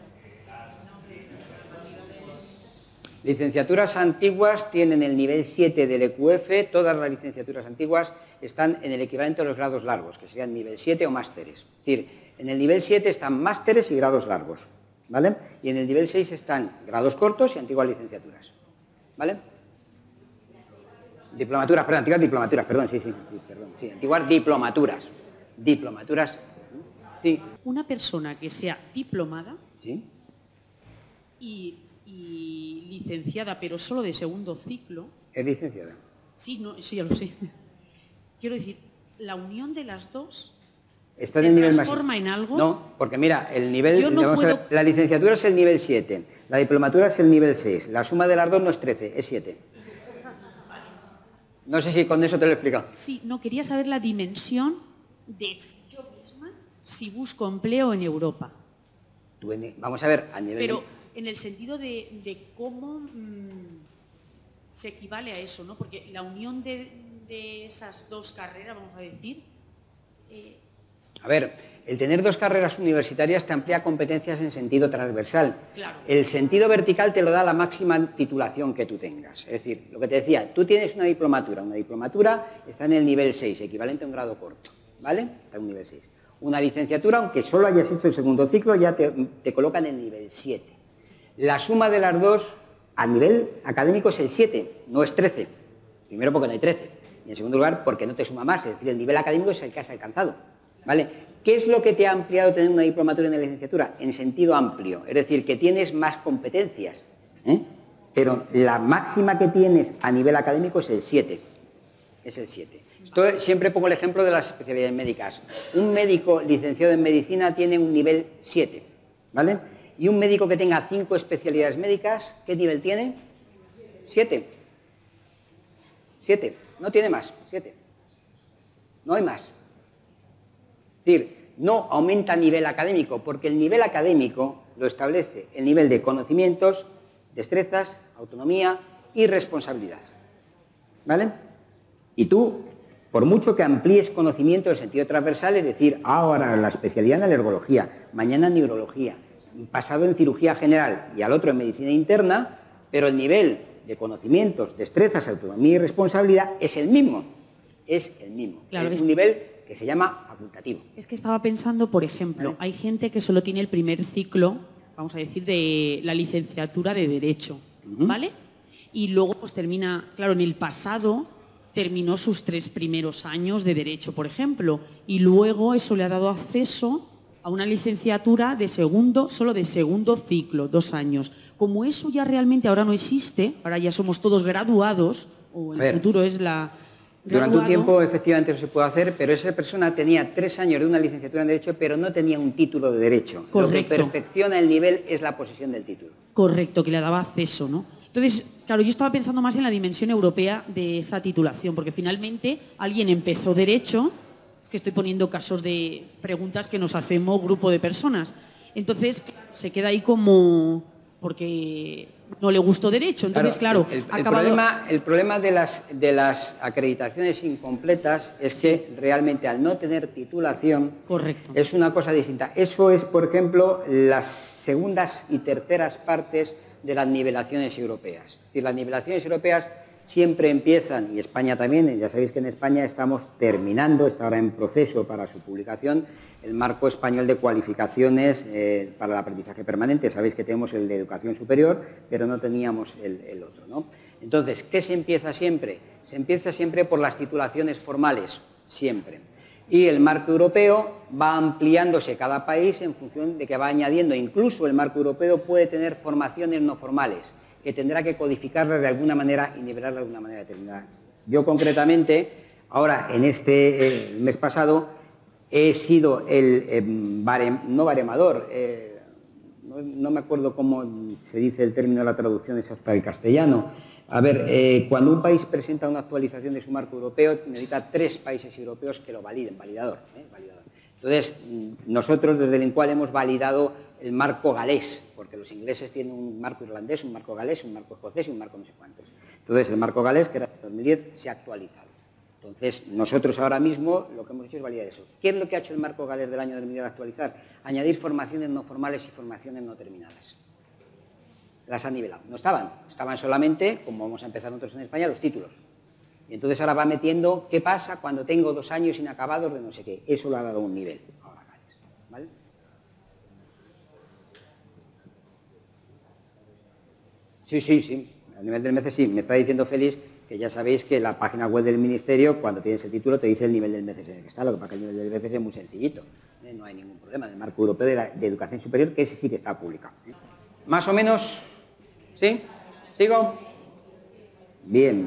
Licenciaturas antiguas tienen el nivel siete del E Q F, todas las licenciaturas antiguas están en el equivalente a los grados largos, que serían nivel siete o másteres. Es decir, en el nivel siete están másteres y grados largos, ¿vale? Y en el nivel seis están grados cortos y antiguas licenciaturas, ¿vale? Diplomaturas, perdón, antiguas diplomaturas, perdón, sí, sí, sí, perdón, sí, antiguas diplomaturas, diplomaturas, sí. Una persona que sea diplomada ¿Sí? y... y licenciada, pero solo de segundo ciclo. ¿Es licenciada? Sí, no, eso ya lo sé. Quiero decir, la unión de las dos ¿Está se en el nivel transforma máximo? en algo. No, porque mira, el nivel, Yo no vamos puedo... a ver, la licenciatura es el nivel siete, la diplomatura es el nivel seis, la suma de las dos no es trece, es siete. No sé si con eso te lo he explicado. Sí, no, quería saber la dimensión de yo misma si busco empleo en Europa. Tú en- vamos a ver, a nivel... Pero en el sentido de, de cómo mmm, se equivale a eso, ¿no? Porque la unión de, de esas dos carreras, vamos a decir... Eh... A ver, el tener dos carreras universitarias te amplía competencias en sentido transversal. Claro. El sentido vertical te lo da la máxima titulación que tú tengas. Es decir, lo que te decía, tú tienes una diplomatura. Una diplomatura está en el nivel seis, equivalente a un grado corto, ¿vale? Está en un nivel seis. Una licenciatura, aunque solo hayas hecho el segundo ciclo, ya te, te coloca en el nivel siete. La suma de las dos a nivel académico es el siete, no es trece. Primero porque no hay trece. Y en segundo lugar porque no te suma más. Es decir, el nivel académico es el que has alcanzado. ¿Vale? ¿Qué es lo que te ha ampliado tener una diplomatura en la licenciatura? En sentido amplio. Es decir, que tienes más competencias. ¿eh? Pero la máxima que tienes a nivel académico es el siete. Es el siete. Esto, siempre pongo el ejemplo de las especialidades médicas. Un médico licenciado en medicina tiene un nivel siete. ¿Vale? Y un médico que tenga cinco especialidades médicas, ¿qué nivel tiene? Siete. Siete. No tiene más. Siete. No hay más. Es decir, no aumenta nivel académico, porque el nivel académico lo establece el nivel de conocimientos, destrezas, autonomía y responsabilidad. ¿Vale? Y tú, por mucho que amplíes conocimiento en sentido transversal, es decir, ahora la especialidad en alergología, mañana en neurología, pasado en cirugía general y al otro en medicina interna, pero el nivel de conocimientos, destrezas, autonomía y responsabilidad es el mismo. Es el mismo. Claro, es es un nivel que se llama facultativo. Es que estaba pensando, por ejemplo, ¿Vale? hay gente que solo tiene el primer ciclo, vamos a decir, de la licenciatura de Derecho, Uh-huh. ¿vale? Y luego pues termina, claro, en el pasado terminó sus tres primeros años de Derecho, por ejemplo, y luego eso le ha dado acceso a una licenciatura de segundo, solo de segundo ciclo, dos años. Como eso ya realmente ahora no existe, ahora ya somos todos graduados, o en el futuro es la... Durante graduado, un tiempo efectivamente eso se puede hacer, pero esa persona tenía tres años de una licenciatura en Derecho, pero no tenía un título de Derecho. Correcto. Lo que perfecciona el nivel es la posesión del título. Correcto, que le daba acceso, ¿no? Entonces, Claro, yo estaba pensando más en la dimensión europea de esa titulación, porque finalmente alguien empezó Derecho, es que estoy poniendo casos de preguntas que nos hacemos grupo de personas, entonces se queda ahí como porque no le gustó Derecho, entonces claro, el, el, ha el acabado... problema, el problema de, las, de las acreditaciones incompletas es que realmente al no tener titulación Correcto. es una cosa distinta. Eso es, por ejemplo, las segundas y terceras partes de las nivelaciones europeas. Es decir, las nivelaciones europeas siempre empiezan, y España también, ya sabéis que en España estamos terminando, está ahora en proceso para su publicación, el marco español de cualificaciones eh, para el aprendizaje permanente. Sabéis que tenemos el de educación superior, pero no teníamos el, el otro, ¿no? Entonces, ¿qué se empieza siempre? Se empieza siempre por las titulaciones formales, siempre. Y el marco europeo va ampliándose cada país en función de que va añadiendo. Incluso el marco europeo puede tener formaciones no formales, que tendrá que codificarlas de alguna manera y nivelarlas de alguna manera determinada. Yo concretamente, ahora en este eh, mes pasado, he sido el eh, barem, no baremador, eh, no, no me acuerdo cómo se dice el término de la traducción exacta del castellano. A ver, eh, cuando un país presenta una actualización de su marco europeo, necesita tres países europeos que lo validen, validador. ¿eh? validador. Entonces, nosotros desde el INCUAL hemos validado el marco galés, porque los ingleses tienen un marco irlandés, un marco galés, un marco escocés y un marco no sé cuántos. Entonces, el marco galés, que era de dos mil diez, se ha actualizado. Entonces, nosotros ahora mismo lo que hemos hecho es validar eso. ¿Qué es lo que ha hecho el marco galés del año dos mil diez al actualizar? Añadir formaciones no formales y formaciones no terminadas. Las han nivelado. No estaban, estaban solamente, como vamos a empezar nosotros en España, los títulos. Y entonces ahora va metiendo qué pasa cuando tengo dos años inacabados de no sé qué. Eso lo ha dado un nivel. Ahora, ¿vale? Sí, sí, sí. A nivel del M C sí. Me está diciendo Félix que ya sabéis que la página web del Ministerio, cuando tienes el título, te dice el nivel del M C S en el que está. Lo que pasa es que el nivel del M C S es muy sencillito. ¿eh? No hay ningún problema. El marco europeo de, la, de educación superior, que ese sí que está publicado. ¿eh? Más o menos... ¿Sí? ¿Sigo? Bien.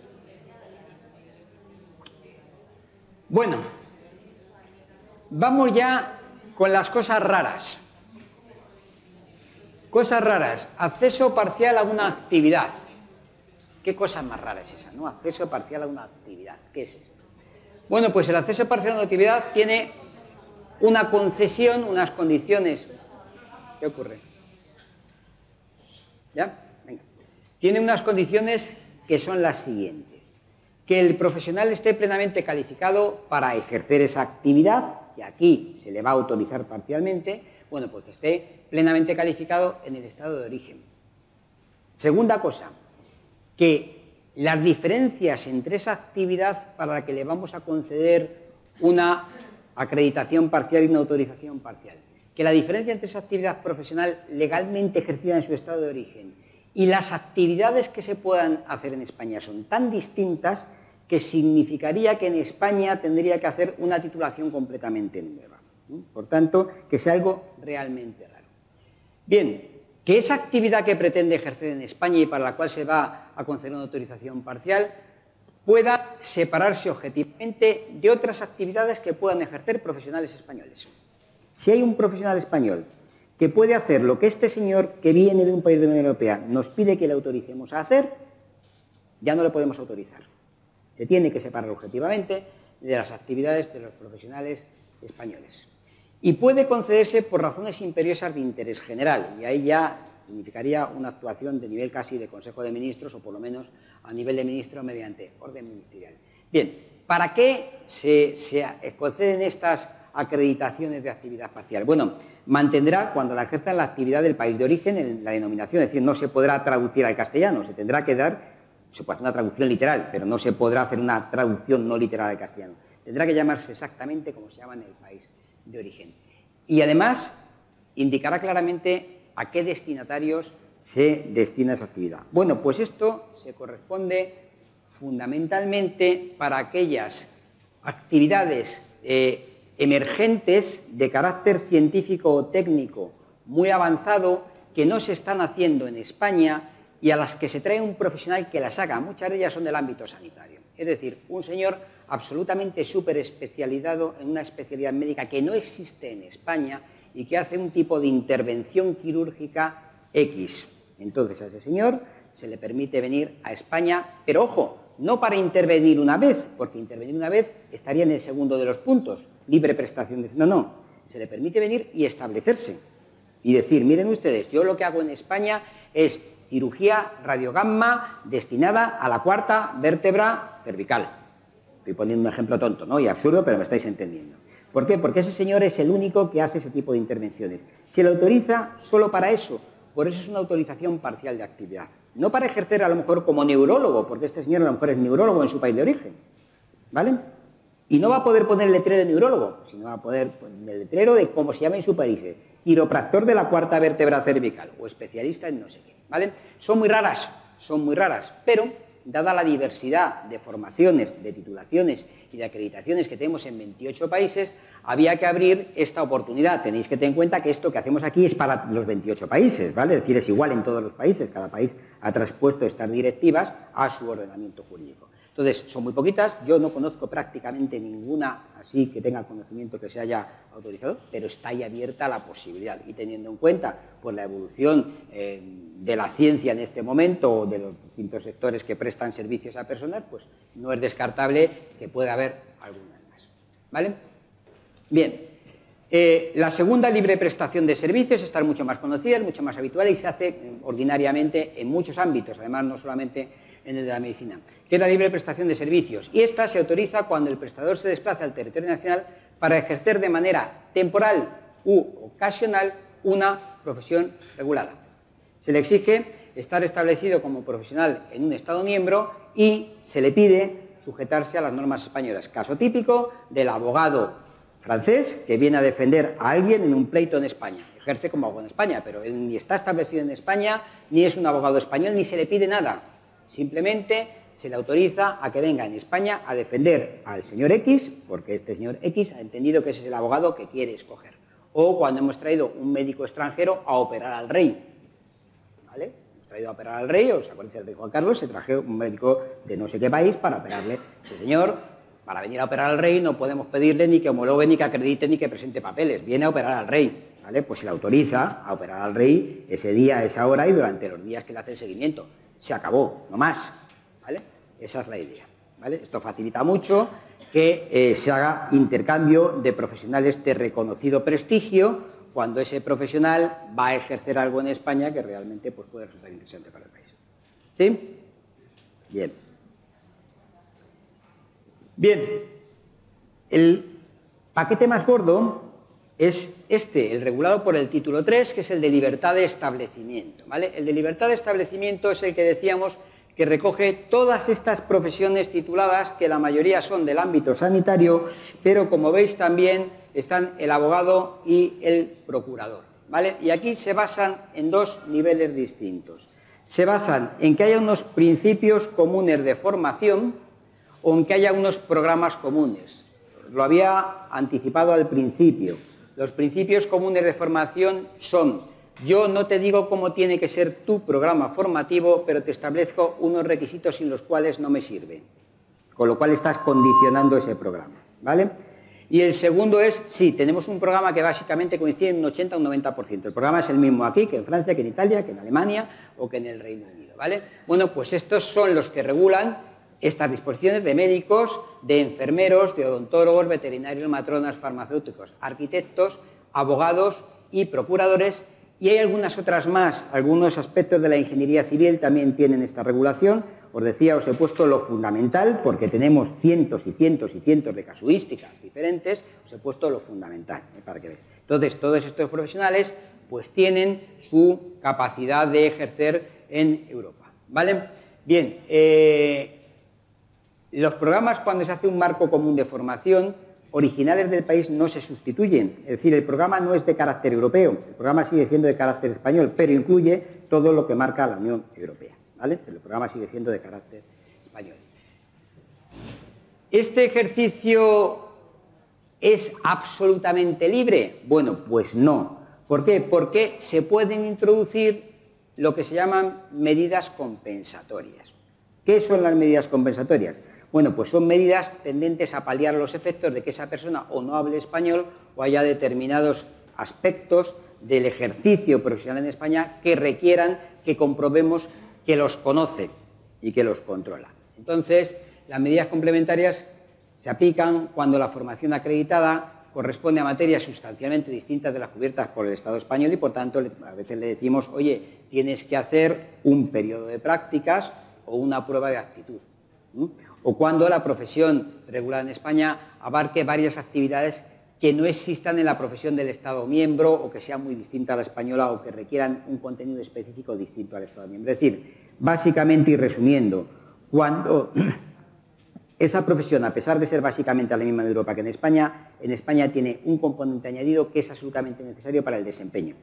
Bueno, vamos ya con las cosas raras. Cosas raras. Acceso parcial a una actividad. ¿Qué cosa más rara es esa, no? Acceso parcial a una actividad. ¿Qué es eso? Bueno, pues el acceso parcial a una actividad tiene una concesión, unas condiciones. ¿Qué ocurre? ¿Ya? Venga. Tiene unas condiciones que son las siguientes. Que el profesional esté plenamente calificado para ejercer esa actividad, y aquí se le va a autorizar parcialmente, bueno, pues que esté plenamente calificado en el estado de origen. Segunda cosa, que las diferencias entre esa actividad para la que le vamos a conceder una acreditación parcial y una autorización parcial, que la diferencia entre esa actividad profesional legalmente ejercida en su estado de origen y las actividades que se puedan hacer en España son tan distintas que significaría que en España tendría que hacer una titulación completamente nueva. Por tanto, que sea algo realmente raro. Bien, que esa actividad que pretende ejercer en España y para la cual se va a conceder una autorización parcial pueda separarse objetivamente de otras actividades que puedan ejercer profesionales españoles. Si hay un profesional español que puede hacer lo que este señor que viene de un país de la Unión Europea nos pide que le autoricemos a hacer, ya no le podemos autorizar. Se tiene que separar objetivamente de las actividades de los profesionales españoles. Y puede concederse por razones imperiosas de interés general, y ahí ya significaría una actuación de nivel casi de Consejo de Ministros, o por lo menos a nivel de ministro mediante orden ministerial. Bien, ¿para qué se, se conceden estas acreditaciones de actividad parcial? Bueno, mantendrá cuando la ejerza en la actividad del país de origen en la denominación, es decir, no se podrá traducir al castellano, se tendrá que dar, se puede hacer una traducción literal, pero no se podrá hacer una traducción no literal al castellano. Tendrá que llamarse exactamente como se llama en el país de origen. Y además indicará claramente a qué destinatarios se destina esa actividad. Bueno, pues esto se corresponde fundamentalmente para aquellas actividades eh, emergentes de carácter científico o técnico muy avanzado que no se están haciendo en España y a las que se trae un profesional que las haga. Muchas de ellas son del ámbito sanitario. Es decir, un señor absolutamente súper especializado en una especialidad médica que no existe en España y que hace un tipo de intervención quirúrgica X. Entonces a ese señor se le permite venir a España, pero ojo, no para intervenir una vez, porque intervenir una vez estaría en el segundo de los puntos, libre prestación de... No, no, se le permite venir y establecerse y decir, miren ustedes, yo lo que hago en España es cirugía radiogamma destinada a la cuarta vértebra cervical. Estoy poniendo un ejemplo tonto, ¿no? Y absurdo, pero me estáis entendiendo. ¿Por qué? Porque ese señor es el único que hace ese tipo de intervenciones. Se le autoriza solo para eso, por eso es una autorización parcial de actividad. No para ejercer a lo mejor como neurólogo, porque este señor a lo mejor es neurólogo en su país de origen, ¿vale? Y no va a poder poner el letrero de neurólogo, sino va a poder poner el letrero de cómo se llama en su país, quiropractor de la cuarta vértebra cervical o especialista en no sé qué, ¿vale? Son muy raras, son muy raras, pero dada la diversidad de formaciones, de titulaciones y de acreditaciones que tenemos en veintiocho países, había que abrir esta oportunidad. Tenéis que tener en cuenta que esto que hacemos aquí es para los veintiocho países, ¿vale? Es decir, es igual en todos los países, cada país ha traspuesto estas directivas a su ordenamiento jurídico. Entonces, son muy poquitas, yo no conozco prácticamente ninguna así que tenga conocimiento que se haya autorizado, pero está ahí abierta la posibilidad. Y teniendo en cuenta pues, la evolución eh, de la ciencia en este momento, o de los distintos sectores que prestan servicios a personas, pues no es descartable que pueda haber algunas más. ¿Vale? Bien, eh, la segunda libre prestación de servicios está mucho más conocida, es mucho más habitual y se hace eh, ordinariamente en muchos ámbitos, además no solamente en el de la medicina, que es la libre prestación de servicios. Y esta se autoriza cuando el prestador se desplaza al territorio nacional para ejercer de manera temporal u ocasional una profesión regulada. Se le exige estar establecido como profesional en un Estado miembro y se le pide sujetarse a las normas españolas. Caso típico del abogado francés que viene a defender a alguien en un pleito en España. Ejerce como abogado en España, pero él ni está establecido en España, ni es un abogado español, ni se le pide nada. Simplemente se le autoriza a que venga en España a defender al señor X, porque este señor X ha entendido que ese es el abogado que quiere escoger. O cuando hemos traído un médico extranjero a operar al rey. ¿Vale? Hemos traído a operar al rey, os acordáis del rey Juan Carlos, se trajo un médico de no sé qué país para operarle. Ese señor, para venir a operar al rey, no podemos pedirle ni que homologue, ni que acredite, ni que presente papeles. Viene a operar al rey. ¿Vale? Pues se le autoriza a operar al rey ese día, a esa hora y durante los días que le hace el seguimiento. Se acabó, no más, ¿vale? Esa es la idea, ¿vale? Esto facilita mucho que eh, se haga intercambio de profesionales de reconocido prestigio cuando ese profesional va a ejercer algo en España que realmente pues, puede resultar interesante para el país. ¿Sí? Bien. Bien. El paquete más gordo es este, el regulado por el título tres, que es el de libertad de establecimiento, ¿vale? El de libertad de establecimiento es el que decíamos que recoge todas estas profesiones tituladas, que la mayoría son del ámbito sanitario, pero como veis también están el abogado y el procurador, ¿vale? Y aquí se basan en dos niveles distintos. Se basan en que haya unos principios comunes de formación o en que haya unos programas comunes. Lo había anticipado al principio. Los principios comunes de formación son: yo no te digo cómo tiene que ser tu programa formativo, pero te establezco unos requisitos sin los cuales no me sirve. Con lo cual estás condicionando ese programa, ¿vale? Y el segundo es, sí, tenemos un programa que básicamente coincide en un ochenta a un noventa por ciento. El programa es el mismo aquí que en Francia, que en Italia, que en Alemania o que en el Reino Unido, ¿vale? Bueno, pues estos son los que regulan estas disposiciones de médicos, de enfermeros, de odontólogos, veterinarios, matronas, farmacéuticos, arquitectos, abogados y procuradores. Y hay algunas otras más, algunos aspectos de la ingeniería civil también tienen esta regulación. Os decía, os he puesto lo fundamental, porque tenemos cientos y cientos y cientos de casuísticas diferentes, os he puesto lo fundamental, ¿eh? Para que veáis. Entonces, todos estos profesionales pues tienen su capacidad de ejercer en Europa, ¿vale? Bien, eh, los programas, cuando se hace un marco común de formación, originales del país no se sustituyen. Es decir, el programa no es de carácter europeo, el programa sigue siendo de carácter español, pero incluye todo lo que marca la Unión Europea, ¿vale? Pero el programa sigue siendo de carácter español. ¿Este ejercicio es absolutamente libre? Bueno, pues no. ¿Por qué? Porque se pueden introducir lo que se llaman medidas compensatorias. ¿Qué son las medidas compensatorias? Bueno, pues son medidas tendentes a paliar los efectos de que esa persona o no hable español o haya determinados aspectos del ejercicio profesional en España que requieran que comprobemos que los conoce y que los controla. Entonces, las medidas complementarias se aplican cuando la formación acreditada corresponde a materias sustancialmente distintas de las cubiertas por el Estado español y, por tanto, a veces le decimos, oye, tienes que hacer un periodo de prácticas o una prueba de aptitud. ¿Mm? O cuando la profesión regulada en España abarque varias actividades que no existan en la profesión del Estado miembro o que sean muy distintas a la española o que requieran un contenido específico distinto al Estado miembro. Es decir, básicamente y resumiendo, cuando esa profesión, a pesar de ser básicamente la misma en Europa que en España, en España tiene un componente añadido que es absolutamente necesario para el desempeño.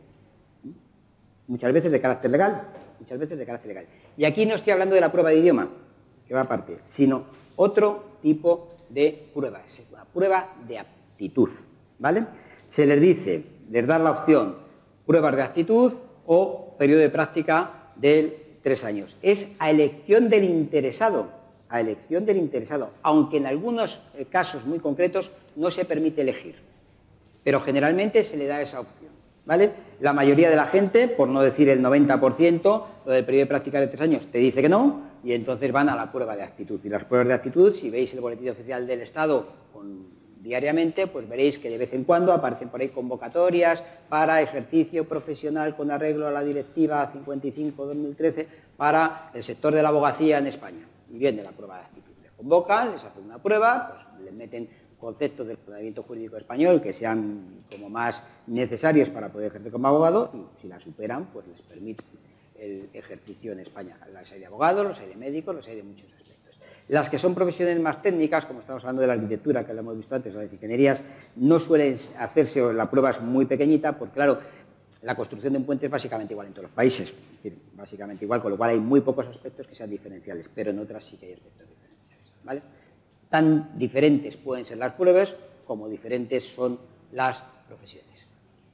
Muchas veces de carácter legal, muchas veces de carácter legal. Y aquí no estoy hablando de la prueba de idioma, que va aparte, sino otro tipo de pruebas, es una prueba de aptitud, ¿vale? Se les dice, les da la opción pruebas de aptitud o periodo de práctica de tres años. Es a elección del interesado. a elección del interesado, aunque en algunos casos muy concretos no se permite elegir, pero generalmente se le da esa opción, ¿vale? La mayoría de la gente, por no decir el noventa por ciento, lo del periodo de práctica de tres años te dice que no, y entonces van a la prueba de aptitud. Y las pruebas de aptitud, si veis el boletín oficial del Estado con, diariamente, pues veréis que de vez en cuando aparecen por ahí convocatorias para ejercicio profesional con arreglo a la Directiva cincuenta y cinco barra dos mil trece para el sector de la abogacía en España. Y viene la prueba de aptitud. Les convocan, les hacen una prueba, pues les meten conceptos del ordenamiento jurídico español que sean como más necesarios para poder ejercer como abogado, y si la superan, pues les permite el ejercicio en España. Las hay de abogados, los hay de médicos, los hay de muchos aspectos. Las que son profesiones más técnicas, como estamos hablando de la arquitectura, que lo hemos visto antes, o las ingenierías, no suelen hacerse, o la prueba es muy pequeñita, porque claro, la construcción de un puente es básicamente igual en todos los países, es decir, básicamente igual, con lo cual hay muy pocos aspectos que sean diferenciales, pero en otras sí que hay aspectos diferenciales, ¿vale? Tan diferentes pueden ser las pruebas como diferentes son las profesiones.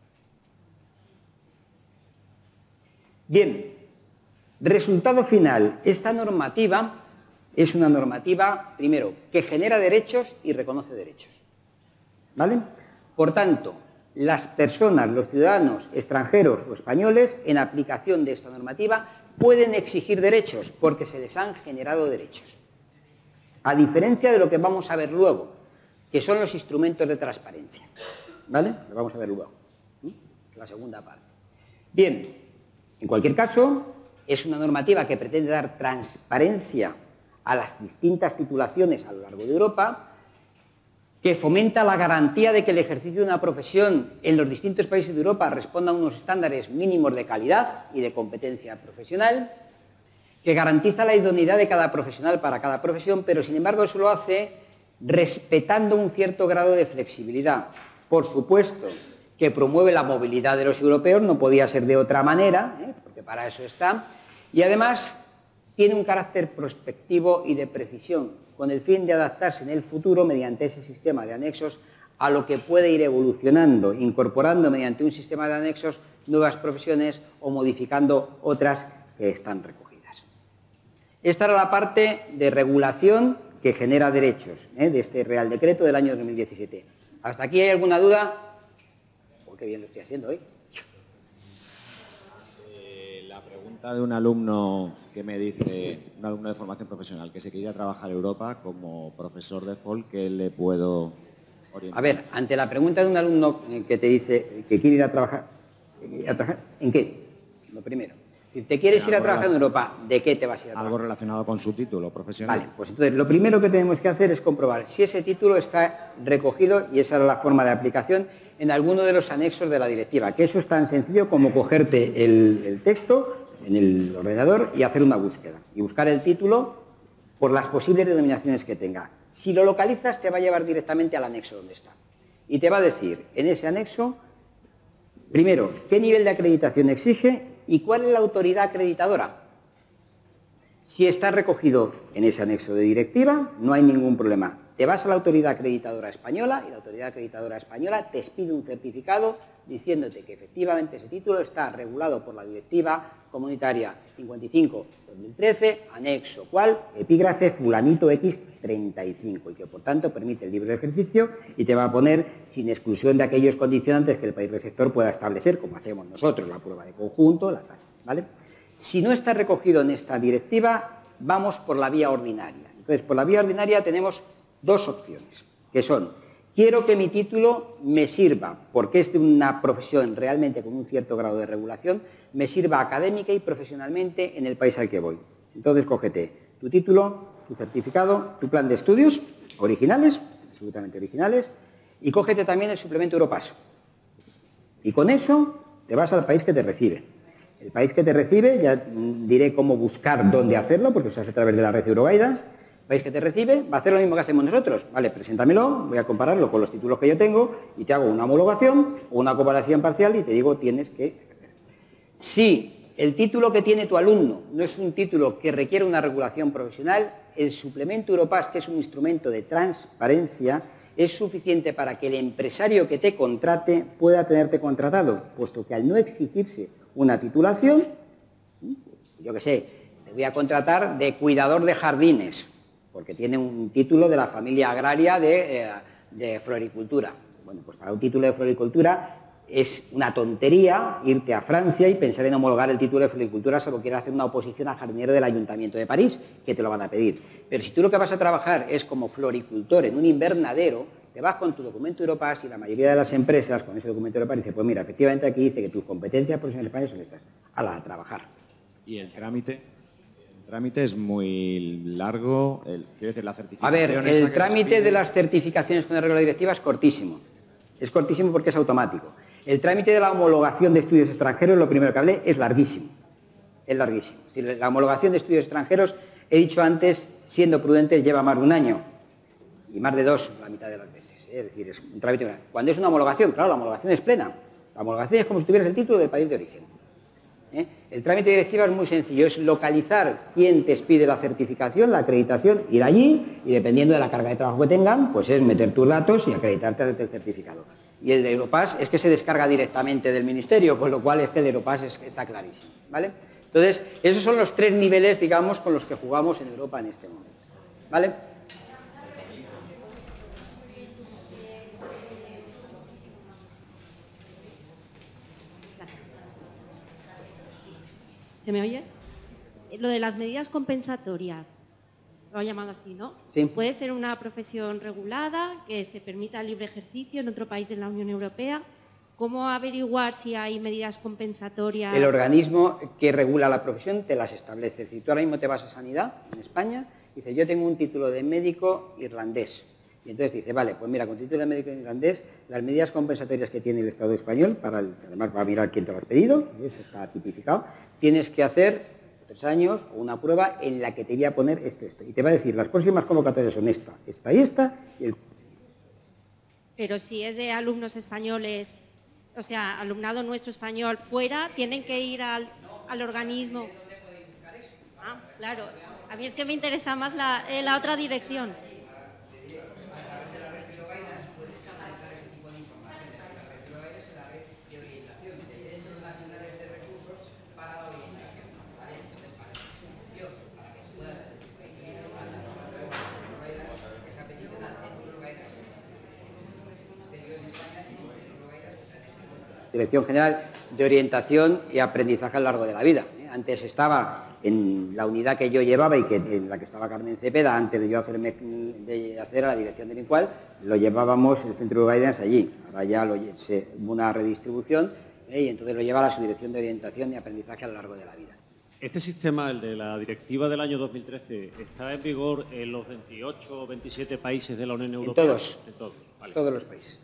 Bien, resultado final. Esta normativa es una normativa, primero, que genera derechos y reconoce derechos, ¿vale? Por tanto, las personas, los ciudadanos extranjeros o españoles, en aplicación de esta normativa, pueden exigir derechos porque se les han generado derechos. A diferencia de lo que vamos a ver luego, que son los instrumentos de transparencia, ¿vale? Lo vamos a ver luego, ¿sí? La segunda parte. Bien, en cualquier caso, es una normativa que pretende dar transparencia a las distintas titulaciones a lo largo de Europa, que fomenta la garantía de que el ejercicio de una profesión en los distintos países de Europa responda a unos estándares mínimos de calidad y de competencia profesional, que garantiza la idoneidad de cada profesional para cada profesión, pero sin embargo eso lo hace respetando un cierto grado de flexibilidad. Por supuesto que promueve la movilidad de los europeos, no podía ser de otra manera, ¿eh? Porque para eso está, y además tiene un carácter prospectivo y de precisión, con el fin de adaptarse en el futuro mediante ese sistema de anexos a lo que puede ir evolucionando, incorporando mediante un sistema de anexos nuevas profesiones o modificando otras que están recogidas. Esta era la parte de regulación que genera derechos, ¿eh? De este Real Decreto del año dos mil diecisiete. ¿Hasta aquí hay alguna duda? Oh, qué bien lo estoy haciendo hoy. La pregunta de un alumno que me dice, un alumno de formación profesional, que se quería trabajar en Europa como profesor de F O L, ¿qué le puedo orientar? A ver, ante la pregunta de un alumno que te dice que quiere ir a trabajar, ¿a trabajar ¿en qué? Lo primero. Si te quieres ir a trabajar en Europa, ¿de qué te vas a ir a trabajar? Algo relacionado con su título profesional. Vale, pues entonces lo primero que tenemos que hacer es comprobar si ese título está recogido, y esa es la forma de aplicación, en alguno de los anexos de la directiva, que eso es tan sencillo como cogerte el, el texto en el ordenador y hacer una búsqueda, y buscar el título por las posibles denominaciones que tenga. Si lo localizas, te va a llevar directamente al anexo donde está, y te va a decir en ese anexo, primero, qué nivel de acreditación exige y cuál es la autoridad acreditadora. Si está recogido en ese anexo de directiva, no hay ningún problema. Te vas a la autoridad acreditadora española y la autoridad acreditadora española te expide un certificado diciéndote que efectivamente ese título está regulado por la Directiva Comunitaria cincuenta y cinco barra dos mil trece, anexo cual, epígrafe fulanito X treinta y cinco, y que por tanto permite el libre ejercicio y te va a poner sin exclusión de aquellos condicionantes que el país receptor pueda establecer, como hacemos nosotros, la prueba de conjunto, la tal, ¿vale? Si no está recogido en esta directiva, vamos por la vía ordinaria. Entonces, por la vía ordinaria tenemos dos opciones, que son: quiero que mi título me sirva, porque es de una profesión realmente con un cierto grado de regulación, me sirva académica y profesionalmente en el país al que voy. Entonces, cógete tu título, tu certificado, tu plan de estudios, originales, absolutamente originales, y cógete también el suplemento Europass. Y con eso te vas al país que te recibe. El país que te recibe, ya diré cómo buscar dónde hacerlo, porque se hace a través de la red Euroguidance. El país que te recibe va a hacer lo mismo que hacemos nosotros. Vale, preséntamelo, voy a compararlo con los títulos que yo tengo y te hago una homologación o una comparación parcial y te digo tienes que hacer. Si el título que tiene tu alumno no es un título que requiere una regulación profesional, el suplemento Europass, que es un instrumento de transparencia, es suficiente para que el empresario que te contrate pueda tenerte contratado, puesto que al no exigirse una titulación, yo qué sé, te voy a contratar de cuidador de jardines, porque tiene un título de la familia agraria de, eh, de floricultura. Bueno, pues para un título de floricultura es una tontería irte a Francia y pensar en homologar el título de floricultura solo quieres hacer una oposición al jardinero del Ayuntamiento de París, que te lo van a pedir. Pero si tú lo que vas a trabajar es como floricultor en un invernadero, te vas con tu documento Europass y la mayoría de las empresas con ese documento Europass dice, pues mira, efectivamente aquí dice que tus competencias profesionales en España son estas. Hala, a trabajar. ¿Y el trámite? El trámite es muy largo, el, quiero decir, la certificación... A ver, el trámite de las certificaciones con la regla directiva es cortísimo. Es cortísimo porque es automático. El trámite de la homologación de estudios extranjeros, lo primero que hablé, es larguísimo. Es larguísimo. Es decir, la homologación de estudios extranjeros, he dicho antes, siendo prudente, lleva más de un año. Y más de dos, la mitad de las veces. ¿eh? Es decir, es un trámite... Cuando es una homologación, claro, la homologación es plena. La homologación es como si tuvieras el título del país de origen. ¿eh? El trámite de directiva es muy sencillo. Es localizar quién te pide la certificación, la acreditación, ir allí y dependiendo de la carga de trabajo que tengan, pues es meter tus datos y acreditarte ante el certificado. Y el de Europass es que se descarga directamente del Ministerio, con lo cual es que el Europass es, está clarísimo, ¿vale? Entonces, esos son los tres niveles, digamos, con los que jugamos en Europa en este momento, ¿vale? ¿Se me oye? Lo de las medidas compensatorias, lo han llamado así, ¿no? Sí. Puede ser una profesión regulada, que se permita el libre ejercicio en otro país de la Unión Europea. ¿Cómo averiguar si hay medidas compensatorias? El organismo que regula la profesión te las establece. Si tú ahora mismo te vas a Sanidad, en España, dice, yo tengo un título de médico irlandés. Y entonces dice, vale, pues mira, con título de médico irlandés, las medidas compensatorias que tiene el Estado español, para el, además va a mirar quién te lo has pedido, eso está tipificado, tienes que hacer tres años o una prueba en la que te voy a poner esto, esto. Y te va a decir, las próximas convocatorias son esta, esta y esta. Y el... Pero si es de alumnos españoles, o sea, alumnado nuestro español fuera, tienen que ir al, al organismo. Ah, claro. A mí es que me interesa más la, eh, la otra dirección. Dirección General de Orientación y Aprendizaje a lo largo de la vida. Antes estaba en la unidad que yo llevaba y que, en la que estaba Carmen Cepeda, antes de yo hacerme, de hacer a la dirección del INCUAL, lo llevábamos el Centro de Guidance allí. Ahora ya lo, se, hubo una redistribución ¿eh? y entonces lo lleva a la Subdirección de Orientación y Aprendizaje a lo largo de la vida. ¿Este sistema, el de la directiva del año dos mil trece, está en vigor en los veintiocho o veintisiete países de la Unión Europea? En todos. En todos, vale. Todos los países.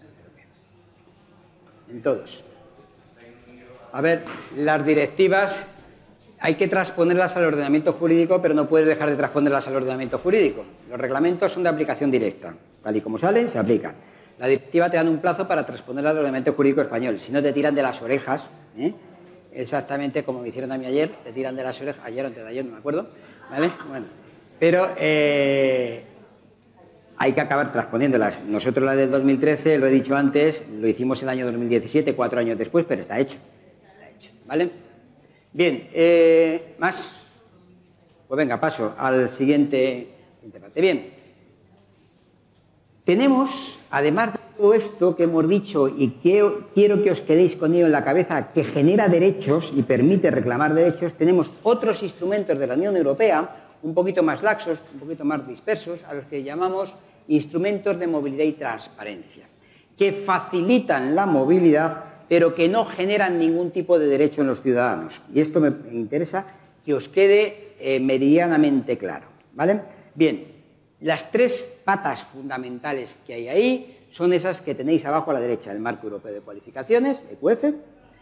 En todos. A ver, las directivas hay que transponerlas al ordenamiento jurídico, pero no puedes dejar de transponerlas al ordenamiento jurídico. Los reglamentos son de aplicación directa. Tal y como salen, se aplican. La directiva te dan un plazo para transponerla al ordenamiento jurídico español. Si no, te tiran de las orejas, ¿eh? Exactamente como me hicieron a mí ayer, te tiran de las orejas, ayer o antes de ayer, no me acuerdo, ¿vale? Bueno, pero eh, hay que acabar transponiéndolas. Nosotros la del dos mil trece, lo he dicho antes, lo hicimos el año dos mil diecisiete, cuatro años después, pero está hecho. ¿Vale? Bien, eh, ¿más? Pues venga, paso al siguiente, siguiente parte. Bien, tenemos, además de todo esto que hemos dicho y que quiero que os quedéis con ello en la cabeza, que genera derechos y permite reclamar derechos, tenemos otros instrumentos de la Unión Europea, un poquito más laxos, un poquito más dispersos, a los que llamamos instrumentos de movilidad y transparencia, que facilitan la movilidad, pero que no generan ningún tipo de derecho en los ciudadanos. Y esto me interesa que os quede eh, meridianamente claro, ¿vale? Bien, las tres patas fundamentales que hay ahí son esas que tenéis abajo a la derecha, el Marco Europeo de Cualificaciones, E Q F,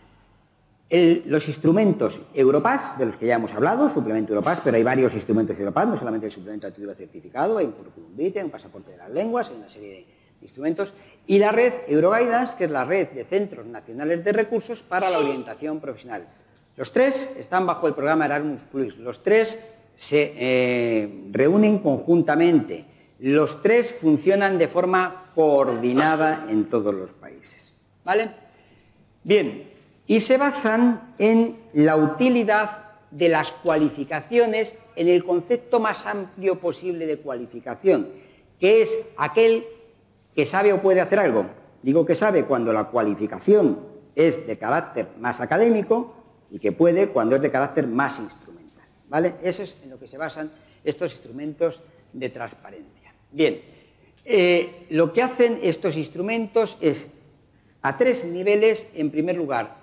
el, los instrumentos Europass, de los que ya hemos hablado, suplemento Europass, pero hay varios instrumentos Europass, no solamente el suplemento de título certificado, hay un currículum vitae, un pasaporte de las lenguas, hay una serie de instrumentos, y la red Euroguidance, que es la red de centros nacionales de recursos para la orientación profesional. Los tres están bajo el programa Erasmus plus, los tres se eh, reúnen conjuntamente, los tres funcionan de forma coordinada en todos los países, ¿vale? Bien, y se basan en la utilidad de las cualificaciones en el concepto más amplio posible de cualificación, que es aquel que sabe o puede hacer algo. Digo que sabe cuando la cualificación es de carácter más académico y que puede cuando es de carácter más instrumental, ¿vale? Eso es en lo que se basan estos instrumentos de transparencia. Bien, eh, lo que hacen estos instrumentos es, a tres niveles, en primer lugar,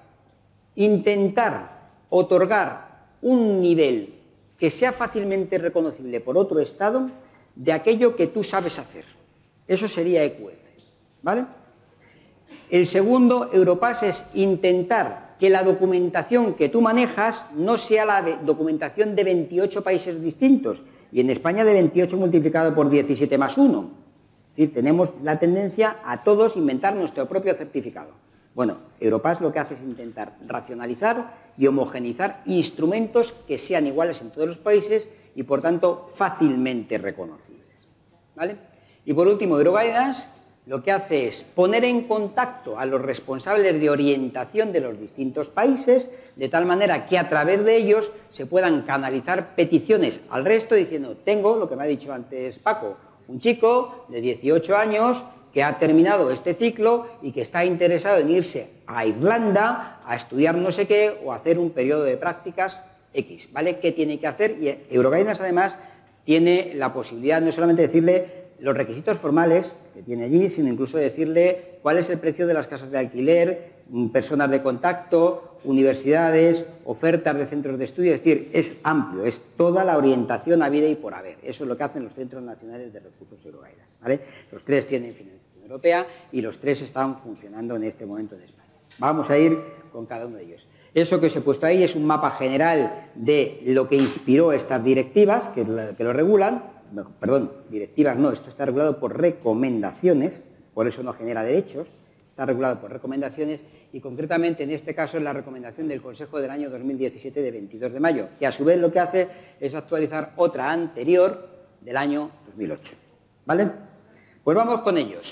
intentar otorgar un nivel que sea fácilmente reconocible por otro Estado de aquello que tú sabes hacer. Eso sería E Q F, ¿vale? El segundo, Europass, es intentar que la documentación que tú manejas no sea la de documentación de veintiocho países distintos, y en España de veintiocho multiplicado por diecisiete más uno. Es decir, tenemos la tendencia a todos inventar nuestro propio certificado. Bueno, Europass lo que hace es intentar racionalizar y homogenizar instrumentos que sean iguales en todos los países y, por tanto, fácilmente reconocibles, ¿vale? Y por último, Euroguidance lo que hace es poner en contacto a los responsables de orientación de los distintos países, de tal manera que a través de ellos se puedan canalizar peticiones al resto diciendo, tengo, lo que me ha dicho antes Paco, un chico de dieciocho años que ha terminado este ciclo y que está interesado en irse a Irlanda a estudiar no sé qué o a hacer un periodo de prácticas X, ¿vale? ¿Qué tiene que hacer? Y Euroguidance además tiene la posibilidad no solamente de decirle los requisitos formales que tiene allí, sino incluso decirle cuál es el precio de las casas de alquiler, personas de contacto, universidades, ofertas de centros de estudio, es decir, es amplio, es toda la orientación a vida y por haber. Eso es lo que hacen los Centros Nacionales de Recursos Euroguidance, ¿vale? Los tres tienen financiación europea y los tres están funcionando en este momento en España. Vamos a ir con cada uno de ellos. Eso que os he puesto ahí es un mapa general de lo que inspiró estas directivas que, que lo regulan. No, perdón, directivas no, esto está regulado por recomendaciones, por eso no genera derechos, está regulado por recomendaciones y concretamente en este caso es la recomendación del Consejo del año dos mil diecisiete de veintidós de mayo, que a su vez lo que hace es actualizar otra anterior del año dos mil ocho, ¿vale? Pues vamos con ellos.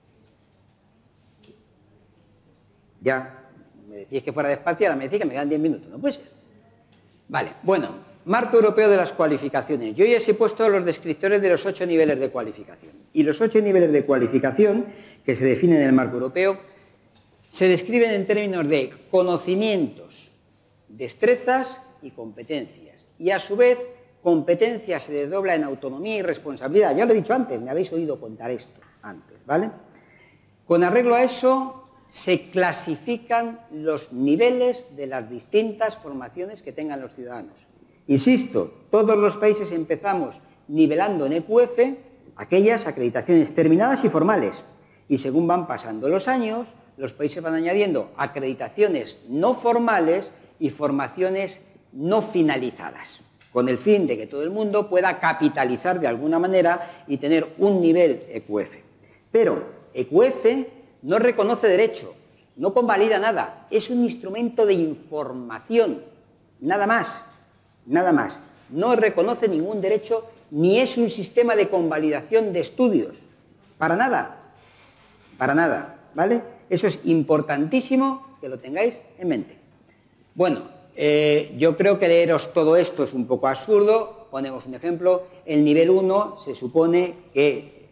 Ya, me decís que fuera despacio y ahora me decís que me quedan diez minutos, no puede ser. Vale, bueno. Marco Europeo de las Cualificaciones. Yo ya os he puesto los descriptores de los ocho niveles de cualificación. Y los ocho niveles de cualificación que se definen en el Marco Europeo se describen en términos de conocimientos, destrezas y competencias. Y a su vez, competencia se desdobla en autonomía y responsabilidad. Ya lo he dicho antes, me habéis oído contar esto antes, ¿vale? Con arreglo a eso, se clasifican los niveles de las distintas formaciones que tengan los ciudadanos. Insisto, todos los países empezamos nivelando en E Q F aquellas acreditaciones terminadas y formales. Y según van pasando los años, los países van añadiendo acreditaciones no formales y formaciones no finalizadas, con el fin de que todo el mundo pueda capitalizar de alguna manera y tener un nivel E Q F. Pero E Q F no reconoce derecho, no convalida nada, es un instrumento de información, nada más. Nada más. No reconoce ningún derecho ni es un sistema de convalidación de estudios. Para nada. Para nada. ¿Vale? Eso es importantísimo que lo tengáis en mente. Bueno, eh, yo creo que leeros todo esto es un poco absurdo. Ponemos un ejemplo. El nivel uno se supone que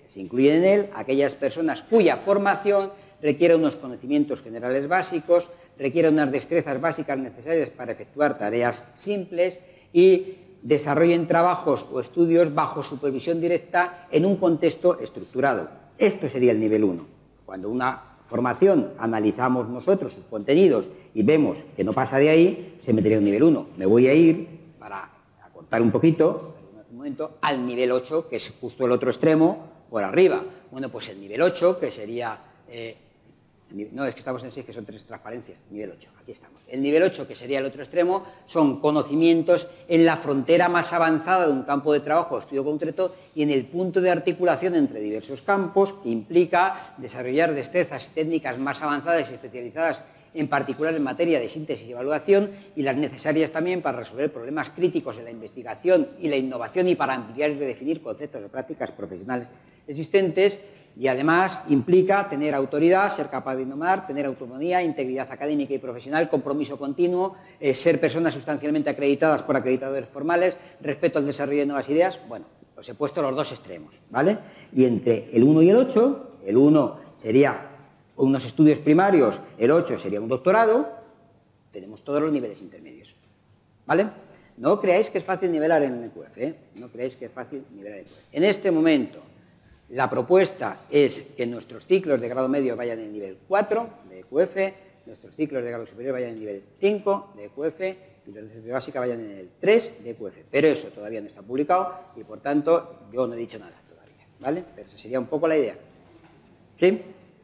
Se incluyen en él aquellas personas cuya formación requiere unos conocimientos generales básicos, requiere unas destrezas básicas necesarias para efectuar tareas simples y desarrollen trabajos o estudios bajo supervisión directa en un contexto estructurado. Esto sería el nivel uno. Cuando una formación analizamos nosotros sus contenidos y vemos que no pasa de ahí, se metería un nivel uno. Me voy a ir, para acortar un poquito, un momento, al nivel ocho, que es justo el otro extremo, por arriba. Bueno, pues el nivel ocho, que sería... Eh, no, es que estamos en seis, que son tres transparencias. Nivel ocho, aquí estamos. El nivel ocho, que sería el otro extremo, son conocimientos en la frontera más avanzada de un campo de trabajo o estudio concreto y en el punto de articulación entre diversos campos, que implica desarrollar destrezas técnicas más avanzadas y especializadas, en particular en materia de síntesis y evaluación, y las necesarias también para resolver problemas críticos en la investigación y la innovación y para ampliar y redefinir conceptos de prácticas profesionales existentes. Y además implica tener autoridad, ser capaz de innovar, tener autonomía, integridad académica y profesional, compromiso continuo, eh, ser personas sustancialmente acreditadas por acreditadores formales, respeto al desarrollo de nuevas ideas. Bueno, os he puesto los dos extremos, ¿vale? Y entre el uno y el ocho, el uno sería unos estudios primarios, el ocho sería un doctorado, tenemos todos los niveles intermedios, ¿vale? No creáis que es fácil nivelar en el Q F, ¿eh? No creáis que es fácil nivelar en el Q F. En este momento, la propuesta es que nuestros ciclos de grado medio vayan en el nivel cuatro de Q F, nuestros ciclos de grado superior vayan en el nivel cinco de Q F y los de ciencia básica vayan en el tres de Q F. Pero eso todavía no está publicado y, por tanto, yo no he dicho nada todavía, ¿vale? Pero esa sería un poco la idea. ¿Sí?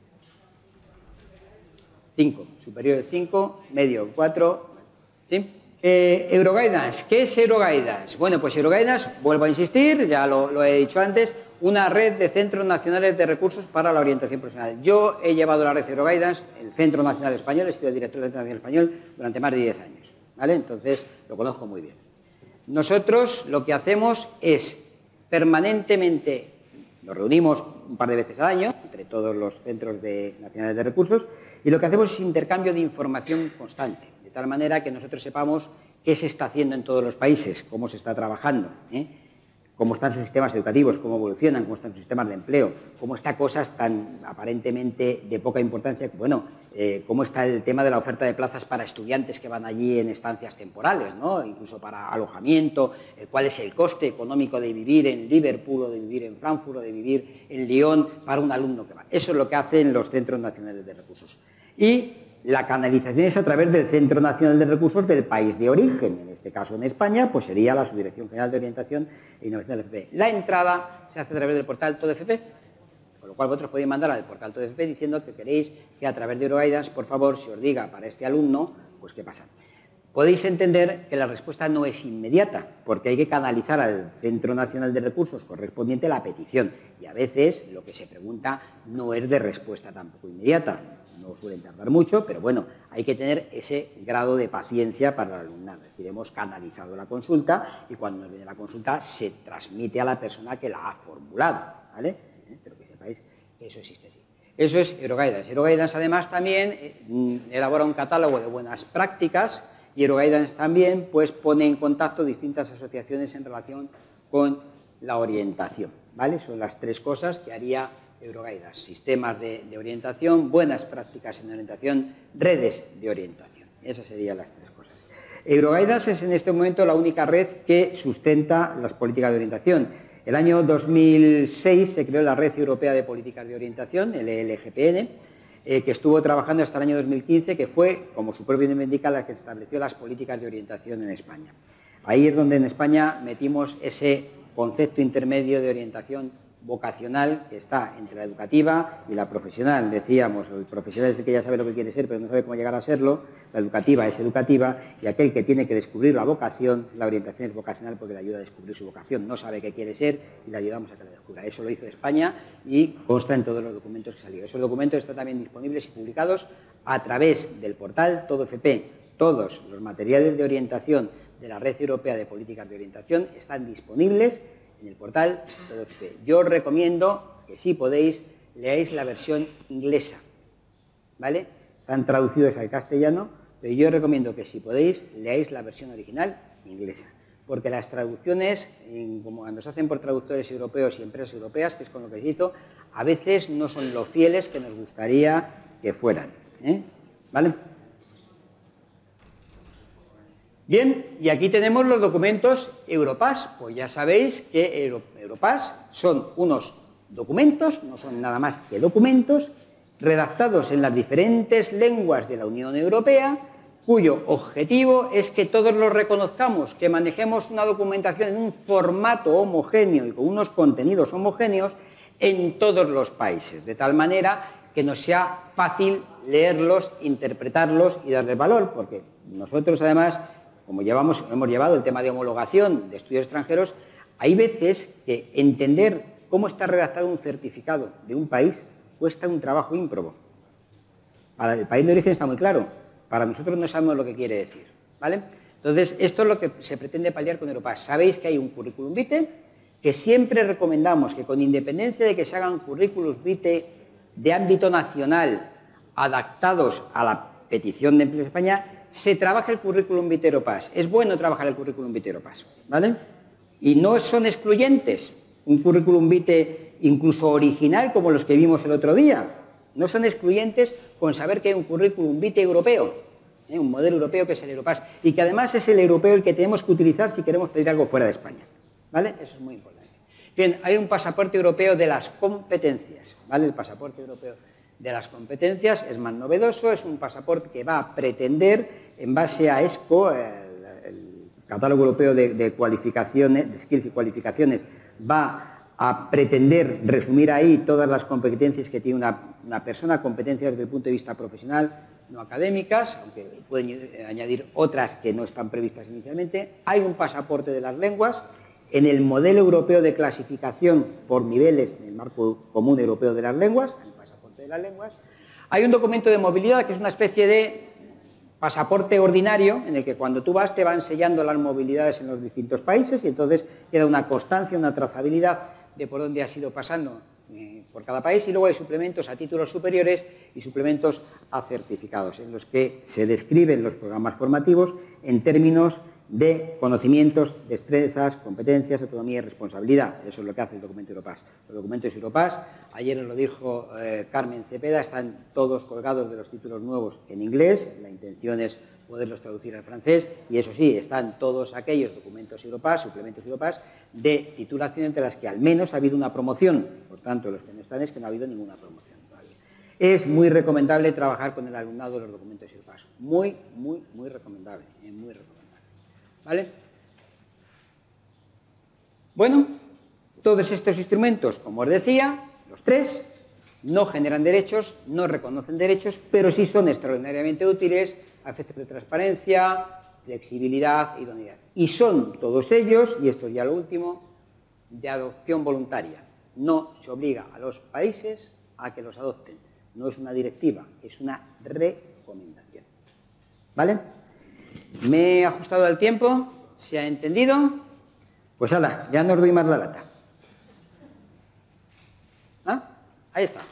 cinco, superior cinco, medio cuatro, ¿sí? Eh, Euroguidance, ¿qué es Euroguidance? Bueno, pues Euroguidance, vuelvo a insistir, ya lo, lo he dicho antes, una red de centros nacionales de recursos para la orientación profesional. Yo he llevado la red Euroguidance, el Centro Nacional Español, he sido el director del Centro Nacional Español durante más de diez años, ¿vale? Entonces, lo conozco muy bien. Nosotros lo que hacemos es permanentemente, nos reunimos un par de veces al año, entre todos los centros de, nacionales de recursos, y lo que hacemos es intercambio de información constante, de tal manera que nosotros sepamos qué se está haciendo en todos los países, cómo se está trabajando, ¿eh? cómo están sus sistemas educativos, cómo evolucionan, cómo están sus sistemas de empleo, cómo están cosas tan aparentemente de poca importancia, bueno, eh, cómo está el tema de la oferta de plazas para estudiantes que van allí en estancias temporales, ¿no? Incluso para alojamiento, eh, cuál es el coste económico de vivir en Liverpool o de vivir en Frankfurt o de vivir en Lyon para un alumno que va. Eso es lo que hacen los centros nacionales de recursos. Y la canalización es a través del Centro Nacional de Recursos del país de origen. En este caso, en España, pues sería la Subdirección General de Orientación e Innovación del F P. La entrada se hace a través del portal Todo F P, con lo cual vosotros podéis mandar al portal Todo F P diciendo que queréis que a través de Euroguidance, por favor, se os diga para este alumno, pues qué pasa. Podéis entender que la respuesta no es inmediata, porque hay que canalizar al Centro Nacional de Recursos correspondiente la petición. Y a veces lo que se pregunta no es de respuesta tampoco inmediata. No suelen tardar mucho, pero bueno, hay que tener ese grado de paciencia para el alumnado. Es decir, hemos canalizado la consulta y cuando nos viene la consulta se transmite a la persona que la ha formulado, ¿vale? Pero que sepáis que eso existe así. Eso es Euroguidance. Euroguidance además también eh, elabora un catálogo de buenas prácticas y Euroguidance también pues pone en contacto distintas asociaciones en relación con la orientación, ¿vale? Son las tres cosas que haría Euroguidance: sistemas de, de orientación, buenas prácticas en orientación, redes de orientación. Esas serían las tres cosas. Euroguidance es en este momento la única red que sustenta las políticas de orientación. El año dos mil seis se creó la Red Europea de Políticas de Orientación, el E L G P N, eh, que estuvo trabajando hasta el año dos mil quince, que fue, como su propio nombre indica, la que estableció las políticas de orientación en España. Ahí es donde en España metimos ese concepto intermedio de orientación vocacional que está entre la educativa y la profesional. Decíamos, el profesional es el que ya sabe lo que quiere ser, pero no sabe cómo llegar a serlo. La educativa es educativa y aquel que tiene que descubrir la vocación, la orientación es vocacional porque le ayuda a descubrir su vocación. No sabe qué quiere ser y le ayudamos a que la descubra. Eso lo hizo España y consta en todos los documentos que salieron. Esos documentos están también disponibles y publicados a través del portal Todo F P. Todos los materiales de orientación de la Red Europea de Políticas de Orientación están disponibles en el portal Todo F P. Yo os recomiendo que, si podéis, leáis la versión inglesa, ¿vale? Están traducidos al castellano, pero yo os recomiendo que, si podéis, leáis la versión original inglesa, porque las traducciones, en, como cuando se hacen por traductores europeos y empresas europeas, que es con lo que se hizo, a veces no son lo fieles que nos gustaría que fueran, ¿eh? ¿Vale? Bien, y aquí tenemos los documentos Europass. Pues ya sabéis que Europass son unos documentos, no son nada más que documentos, redactados en las diferentes lenguas de la Unión Europea, cuyo objetivo es que todos los reconozcamos, que manejemos una documentación en un formato homogéneo y con unos contenidos homogéneos en todos los países, de tal manera que nos sea fácil leerlos, interpretarlos y darles valor, porque nosotros además, como llevamos, hemos llevado el tema de homologación de estudios extranjeros, hay veces que entender cómo está redactado un certificado de un país cuesta un trabajo ímprobo. Para el país de origen está muy claro, para nosotros no sabemos lo que quiere decir, ¿vale? Entonces, esto es lo que se pretende paliar con Europass. Sabéis que hay un currículum vitae, que siempre recomendamos que con independencia de que se hagan currículums vitae de ámbito nacional adaptados a la petición de empleo de España, se trabaja el currículum vitae Europass. Es bueno trabajar el currículum vitae Europass, ¿vale? Y no son excluyentes. Un currículum vitae incluso original, como los que vimos el otro día. No son excluyentes con saber que hay un currículum vitae europeo, ¿eh? Un modelo europeo que es el Europass, y que además es el europeo el que tenemos que utilizar si queremos pedir algo fuera de España, ¿vale? Eso es muy importante. Bien, hay un pasaporte europeo de las competencias, ¿vale? El pasaporte europeo de las competencias es más novedoso, es un pasaporte que va a pretender, en base a ESCO, el, el catálogo europeo de, de cualificaciones, de skills y cualificaciones, va a pretender resumir ahí todas las competencias que tiene una, una persona, competencias desde el punto de vista profesional, no académicas, aunque pueden añadir otras que no están previstas inicialmente. Hay un pasaporte de las lenguas. En el modelo europeo de clasificación por niveles, en el marco común europeo de las lenguas, el pasaporte de las lenguas, hay un documento de movilidad que es una especie de pasaporte ordinario en el que cuando tú vas te van sellando las movilidades en los distintos países y entonces queda una constancia, una trazabilidad de por dónde has ido pasando eh, por cada país, y luego hay suplementos a títulos superiores y suplementos a certificados en los que se describen los programas formativos en términos de conocimientos, destrezas, competencias, autonomía y responsabilidad. Eso es lo que hace el documento Europass. Los documentos Europass, ayer nos lo dijo eh, Carmen Cepeda, están todos colgados de los títulos nuevos en inglés. La intención es poderlos traducir al francés, y eso sí, están todos aquellos documentos Europass, suplementos Europass, de titulación entre las que al menos ha habido una promoción. Por tanto, los que no están es que no ha habido ninguna promoción todavía. Es muy recomendable trabajar con el alumnado de los documentos Europass. Muy, muy, muy recomendable. Eh, muy recomendable. ¿Vale? Bueno, todos estos instrumentos, como os decía, los tres, no generan derechos, no reconocen derechos, pero sí son extraordinariamente útiles a efectos de transparencia, flexibilidad, idoneidad. Y son todos ellos, y esto es ya lo último, de adopción voluntaria. No se obliga a los países a que los adopten. No es una directiva, es una recomendación. ¿Vale? ¿Me he ajustado al tiempo? ¿Se ha entendido? Pues ala, ya no os doy más la lata. ¿Ah? Ahí está.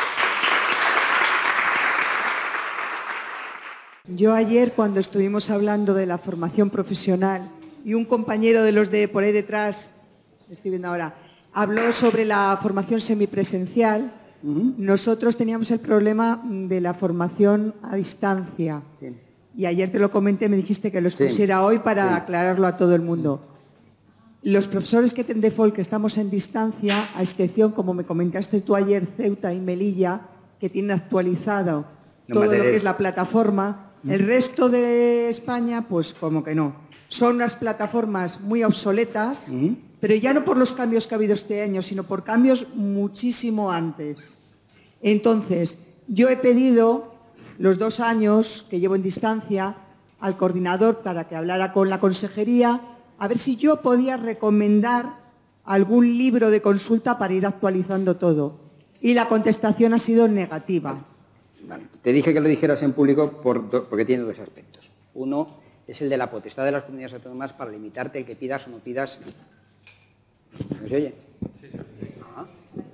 Yo ayer, cuando estuvimos hablando de la formación profesional, y un compañero de los de por ahí detrás, estoy viendo ahora, habló sobre la formación semipresencial, uh-huh. Nosotros teníamos el problema de la formación a distancia. Sí. Y ayer te lo comenté, me dijiste que lo expusiera sí. hoy para sí. aclararlo a todo el mundo. Los profesores que de Folk que estamos en distancia, a excepción, como me comentaste tú ayer, Ceuta y Melilla, que tienen actualizado no todo lo que es la plataforma, el resto de España, pues como que no. Son unas plataformas muy obsoletas, uh-huh. pero ya no por los cambios que ha habido este año, sino por cambios muchísimo antes. Entonces, yo he pedido los dos años que llevo en distancia al coordinador para que hablara con la consejería, a ver si yo podía recomendar algún libro de consulta para ir actualizando todo. Y la contestación ha sido negativa. Vale. Te dije que lo dijeras en público por do, porque tiene dos aspectos. Uno es el de la potestad de las comunidades autónomas para limitarte el que pidas o no pidas. ¿No se oye? Ah.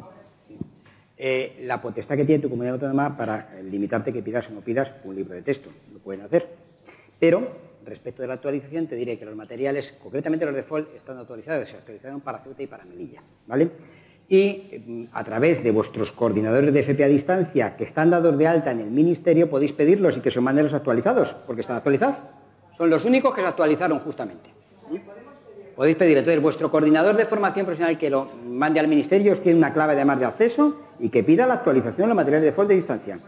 Eh, la potestad que tiene tu comunidad autónoma para limitarte que pidas o no pidas un libro de texto. Lo pueden hacer. Pero respecto de la actualización, te diré que los materiales, concretamente los de F O L, están actualizados, se actualizaron para Ceuta y para Melilla, ¿vale? Y a través de vuestros coordinadores de F P a distancia que están dados de alta en el Ministerio, podéis pedirlos y que os manden los actualizados, porque están actualizados. Son los únicos que se actualizaron justamente. ¿Sí? Podéis pedir, entonces, vuestro coordinador de formación profesional que lo mande al Ministerio, os tiene una clave además de acceso y que pida la actualización de los materiales de F O L de distancia.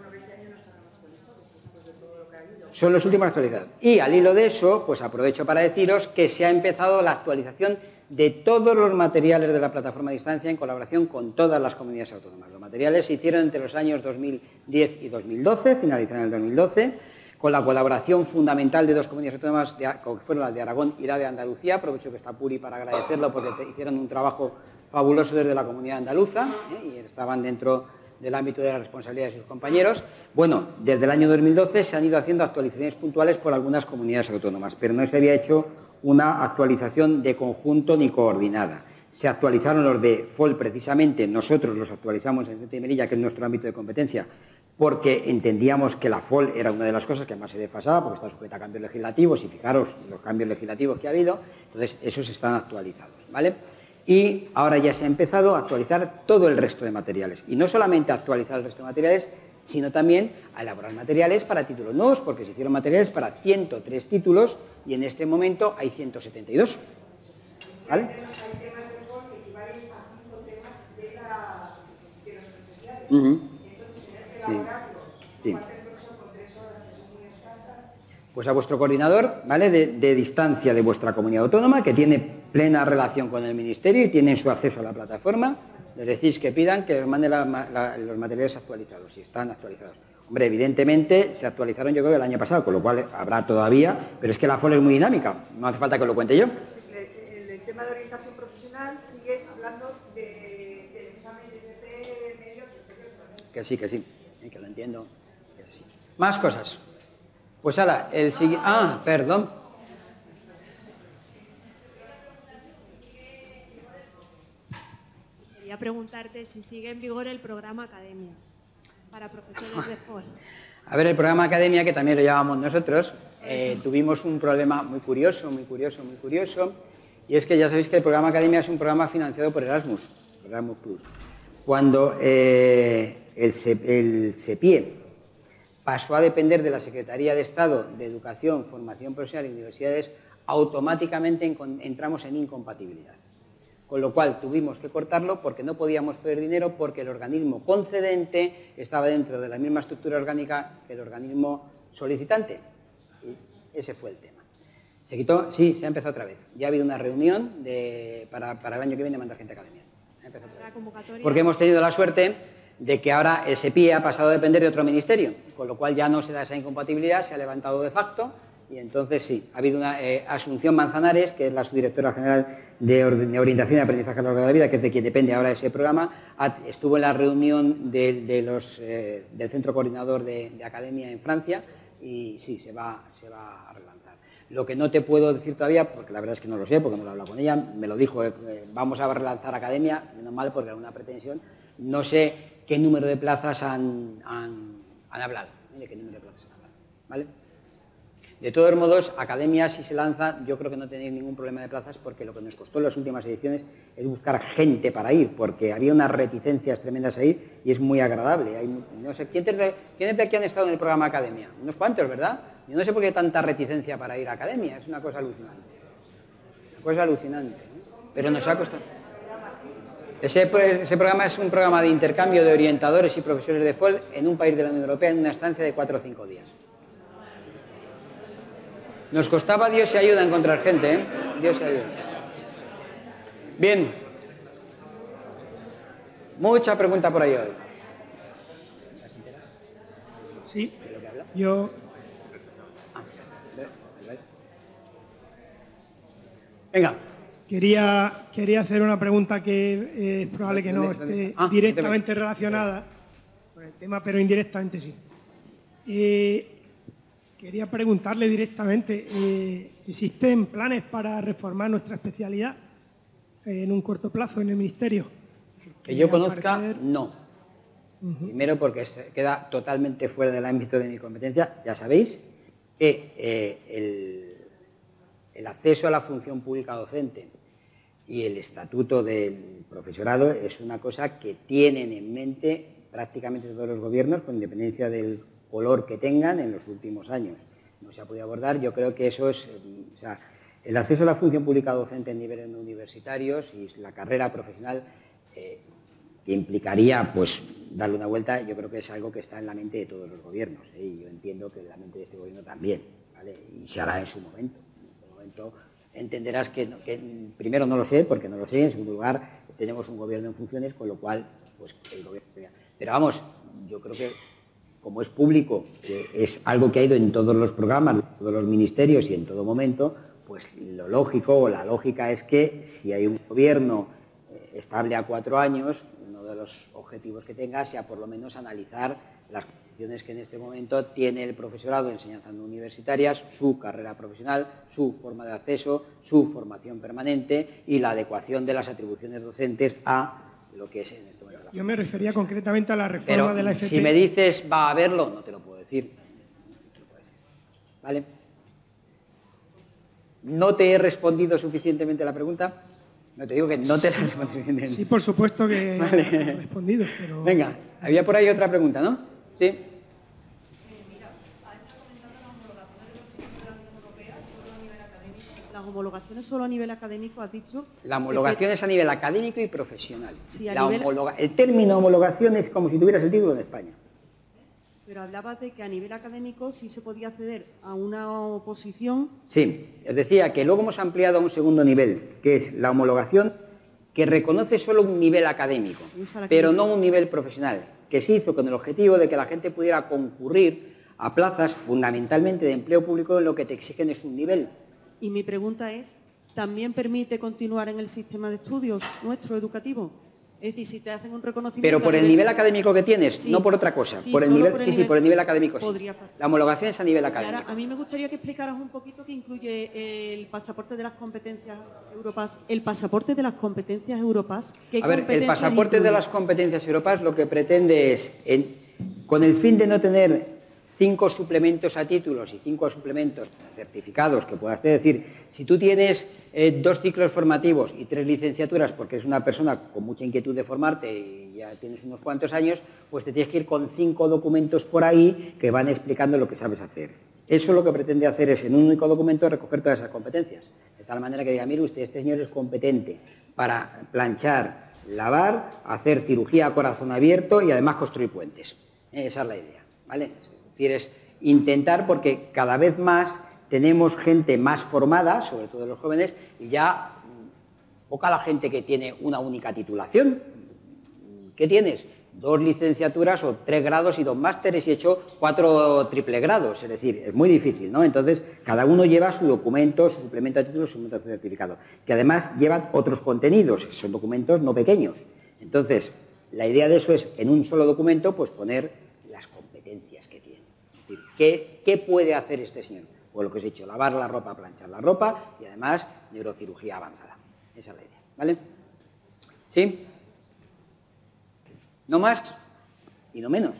Son los últimos actualizados. Y al hilo de eso, pues aprovecho para deciros que se ha empezado la actualización de todos los materiales de la plataforma a distancia en colaboración con todas las comunidades autónomas. Los materiales se hicieron entre los años dos mil diez y dos mil doce, finalizaron en el dos mil doce, con la colaboración fundamental de dos comunidades autónomas, de, que fueron las de Aragón y la de Andalucía. Aprovecho que está Puri para agradecerlo porque te, hicieron un trabajo fabuloso desde la comunidad andaluza, ¿eh? Y estaban dentro del ámbito de la responsabilidad de sus compañeros. Bueno, desde el año dos mil doce se han ido haciendo actualizaciones puntuales por algunas comunidades autónomas, pero no se había hecho una actualización de conjunto ni coordinada. Se actualizaron los de F O L precisamente, nosotros los actualizamos en Ceuta y Melilla, que es nuestro ámbito de competencia, porque entendíamos que la F O L era una de las cosas que más se desfasaba, porque está sujeta a cambios legislativos, y fijaros los cambios legislativos que ha habido, entonces esos están actualizados, ¿vale? Y ahora ya se ha empezado a actualizar todo el resto de materiales, y no solamente a actualizar el resto de materiales, sino también a elaborar materiales para títulos nuevos, porque se hicieron materiales para ciento tres títulos, y en este momento hay ciento setenta y dos, ¿vale? Uh-huh. Sí. Sí. Pues a vuestro coordinador, ¿vale?, de, de distancia de vuestra comunidad autónoma, que tiene plena relación con el Ministerio y tienen su acceso a la plataforma, les decís que pidan que les manden la, la, los materiales actualizados, si están actualizados. Hombre, evidentemente se actualizaron yo creo el año pasado, con lo cual habrá todavía, pero es que la F O L es muy dinámica, no hace falta que lo cuente yo. El, el tema de orientación profesional sigue hablando de, del examen de F P medio superior. Que sí, que sí, que lo entiendo. Que sí. Más cosas. Pues ahora, el siguiente... Ah, perdón. Quería preguntarte si sigue en vigor el programa Academia para profesores de F O L. A ver, el programa Academia, que también lo llevamos nosotros, eh, tuvimos un problema muy curioso, muy curioso, muy curioso, y es que ya sabéis que el programa Academia es un programa financiado por Erasmus, Erasmus Plus. Cuando eh, el, el SEPIE pasó a depender de la Secretaría de Estado de Educación, Formación Profesional y Universidades, automáticamente entramos en incompatibilidad. Con lo cual tuvimos que cortarlo porque no podíamos pedir dinero porque el organismo concedente estaba dentro de la misma estructura orgánica que el organismo solicitante. Y ese fue el tema. ¿Se quitó? Sí, se ha empezado otra vez. Ya ha habido una reunión de, para, para el año que viene mandar gente a Academia. Ha empezado otra vez. Porque hemos tenido la suerte de que ahora el SEPIE ha pasado a depender de otro ministerio, con lo cual ya no se da esa incompatibilidad, se ha levantado de facto. Y entonces sí, ha habido una eh, Asunción Manzanares, que es la subdirectora general de, de Orientación y Aprendizaje a lo largo de la Vida, que es de quien depende ahora ese programa, ha, estuvo en la reunión de, de los, eh, del Centro Coordinador de, de Academia en Francia y sí, se va, se va a relanzar. Lo que no te puedo decir todavía, porque la verdad es que no lo sé, porque no lo he hablado con ella, me lo dijo, eh, vamos a relanzar Academia, menos mal porque era una pretensión, no sé qué número de plazas han, han, han hablado, de qué número de plazas han hablado, ¿vale? De todos modos, Academia, si se lanza, yo creo que no tenéis ningún problema de plazas porque lo que nos costó en las últimas ediciones es buscar gente para ir, porque había unas reticencias tremendas a ir y es muy agradable. Hay, no sé, ¿quiénes de, ¿quiénes de aquí han estado en el programa Academia? Unos cuantos, ¿verdad? Yo no sé por qué hay tanta reticencia para ir a Academia, es una cosa alucinante. Una cosa alucinante, ¿no? Pero nos ha costado. Ese, ese programa es un programa de intercambio de orientadores y profesores de F O L en un país de la Unión Europea en una estancia de cuatro o cinco días. Nos costaba Dios y ayuda a encontrar gente, ¿eh? Dios y ayuda. Bien. Mucha pregunta por ahí hoy. Sí, yo... Venga. Quería, quería hacer una pregunta que es probable que no esté ah, directamente relacionada con el tema, pero indirectamente sí. Eh, Quería preguntarle directamente, eh, ¿existen planes para reformar nuestra especialidad eh, en un corto plazo en el Ministerio? Que yo conozca, aparecer... no. Uh-huh. Primero porque se queda totalmente fuera del ámbito de mi competencia. Ya sabéis que eh, el, el acceso a la función pública docente y el estatuto del profesorado es una cosa que tienen en mente prácticamente todos los gobiernos, con independencia del color que tengan en los últimos años. No se ha podido abordar, yo creo que eso es, o sea, el acceso a la función pública docente en niveles no universitarios y la carrera profesional eh, que implicaría pues darle una vuelta, yo creo que es algo que está en la mente de todos los gobiernos, ¿eh? Y yo entiendo que en la mente de este gobierno también, ¿vale? Y se hará en su momento. En su momento entenderás que, que primero no lo sé, porque no lo sé, en segundo lugar tenemos un gobierno en funciones, con lo cual pues el gobierno... Pero vamos, yo creo que como es público, que es algo que ha ido en todos los programas, en todos los ministerios y en todo momento, pues lo lógico o la lógica es que si hay un gobierno estable a cuatro años, uno de los objetivos que tenga sea por lo menos analizar las condiciones que en este momento tiene el profesorado de enseñanzas no universitarias, su carrera profesional, su forma de acceso, su formación permanente y la adecuación de las atribuciones docentes a lo que es en este momento. Yo me refería concretamente a la reforma Pero, de la F P. si me dices va a haberlo, no te lo puedo decir. No te lo puedo decir. ¿Vale? ¿No te he respondido suficientemente a la pregunta? No te digo que no te he respondido suficientemente. Sí, por supuesto que vale. he respondido, pero... Venga, había por ahí otra pregunta, ¿no? Sí. Las homologaciones solo a nivel académico, has dicho... La homologación es a nivel académico y profesional. Sí, a la nivel... homologa... El término homologación es como si tuvieras el título en España. Pero hablabas de que a nivel académico sí se podía acceder a una oposición... Sí, os decía que luego hemos ampliado a un segundo nivel, que es la homologación que reconoce solo un nivel académico, pero no un nivel profesional, que se hizo con el objetivo de que la gente pudiera concurrir a plazas fundamentalmente de empleo público en lo que te exigen es un nivel. Y mi pregunta es, ¿también permite continuar en el sistema de estudios nuestro educativo? Es decir, si te hacen un reconocimiento... Pero por el nivel académico que tienes, sí, no por otra cosa. Sí, por el nivel, por el sí, nivel, sí, por el nivel académico sí. Podría pasar. La homologación es a nivel académico. Ahora, a mí me gustaría que explicaras un poquito qué incluye el pasaporte de las competencias europeas. El pasaporte de las competencias europeas. A ver, el pasaporte incluye? de las competencias europeas lo que pretende es, en, con el fin de no tener cinco suplementos a títulos y cinco suplementos certificados que puedas tener, es decir, si tú tienes eh, dos ciclos formativos y tres licenciaturas porque eres una persona con mucha inquietud de formarte y ya tienes unos cuantos años, pues te tienes que ir con cinco documentos por ahí que van explicando lo que sabes hacer. Eso lo que pretende hacer es en un único documento recoger todas esas competencias, de tal manera que diga, mire usted, este señor es competente para planchar, lavar, hacer cirugía a corazón abierto y además construir puentes. Esa es la idea, ¿vale? Es intentar, porque cada vez más tenemos gente más formada, sobre todo los jóvenes, y ya poca la gente que tiene una única titulación. ¿Qué tienes? Dos licenciaturas o tres grados y dos másteres y he hecho cuatro triple grados, es decir, es muy difícil, ¿no? Entonces, cada uno lleva su documento, su suplemento de título, su suplemento de certificado, que además llevan otros contenidos, son documentos no pequeños. Entonces, la idea de eso es, en un solo documento, pues poner las competencias que tiene. Es decir, ¿qué, ¿qué puede hacer este señor? Pues lo que os he dicho, lavar la ropa, planchar la ropa y además neurocirugía avanzada. Esa es la idea, ¿vale? ¿Sí? No más y no menos.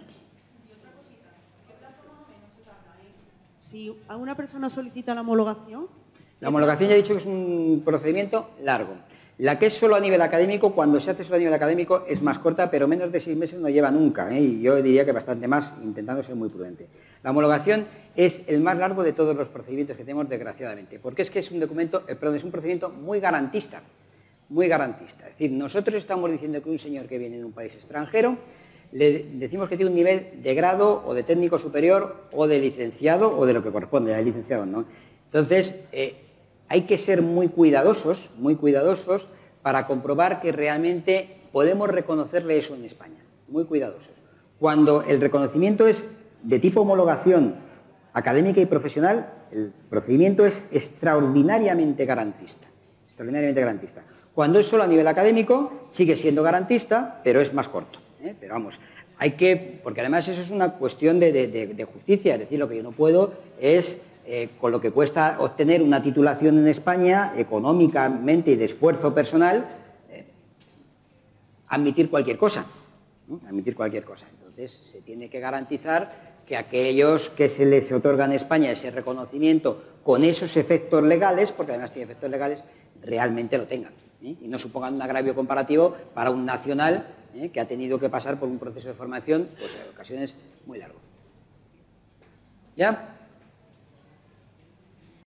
Si a una persona solicita la homologación... La homologación ya he dicho que es un procedimiento largo. La que es solo a nivel académico, cuando se hace solo a nivel académico, es más corta, pero menos de seis meses no lleva nunca, ¿eh? Y yo diría que bastante más, intentando ser muy prudente. La homologación es el más largo de todos los procedimientos que tenemos, desgraciadamente, porque es que es un documento, eh, perdón, es un procedimiento muy garantista, muy garantista. Es decir, nosotros estamos diciendo que un señor que viene de un país extranjero, le decimos que tiene un nivel de grado o de técnico superior o de licenciado o de lo que corresponde, de licenciado, ¿no? Entonces, eh, hay que ser muy cuidadosos, muy cuidadosos para comprobar que realmente podemos reconocerle eso en España. Muy cuidadosos. Cuando el reconocimiento es de tipo homologación académica y profesional, el procedimiento es extraordinariamente garantista. Extraordinariamente garantista. Cuando es solo a nivel académico, sigue siendo garantista, pero es más corto, ¿eh? Pero vamos, hay que, porque además eso es una cuestión de, de, de, de justicia, es decir, lo que yo no puedo es... Eh, con lo que cuesta obtener una titulación en España, económicamente y de esfuerzo personal, eh, admitir cualquier cosa, ¿no? Admitir cualquier cosa. Entonces, se tiene que garantizar que aquellos que se les otorga en España ese reconocimiento con esos efectos legales, porque además tiene efectos legales, realmente lo tengan, ¿eh? Y no supongan un agravio comparativo para un nacional, ¿eh?, que ha tenido que pasar por un proceso de formación, pues en ocasiones muy largo. ¿Ya?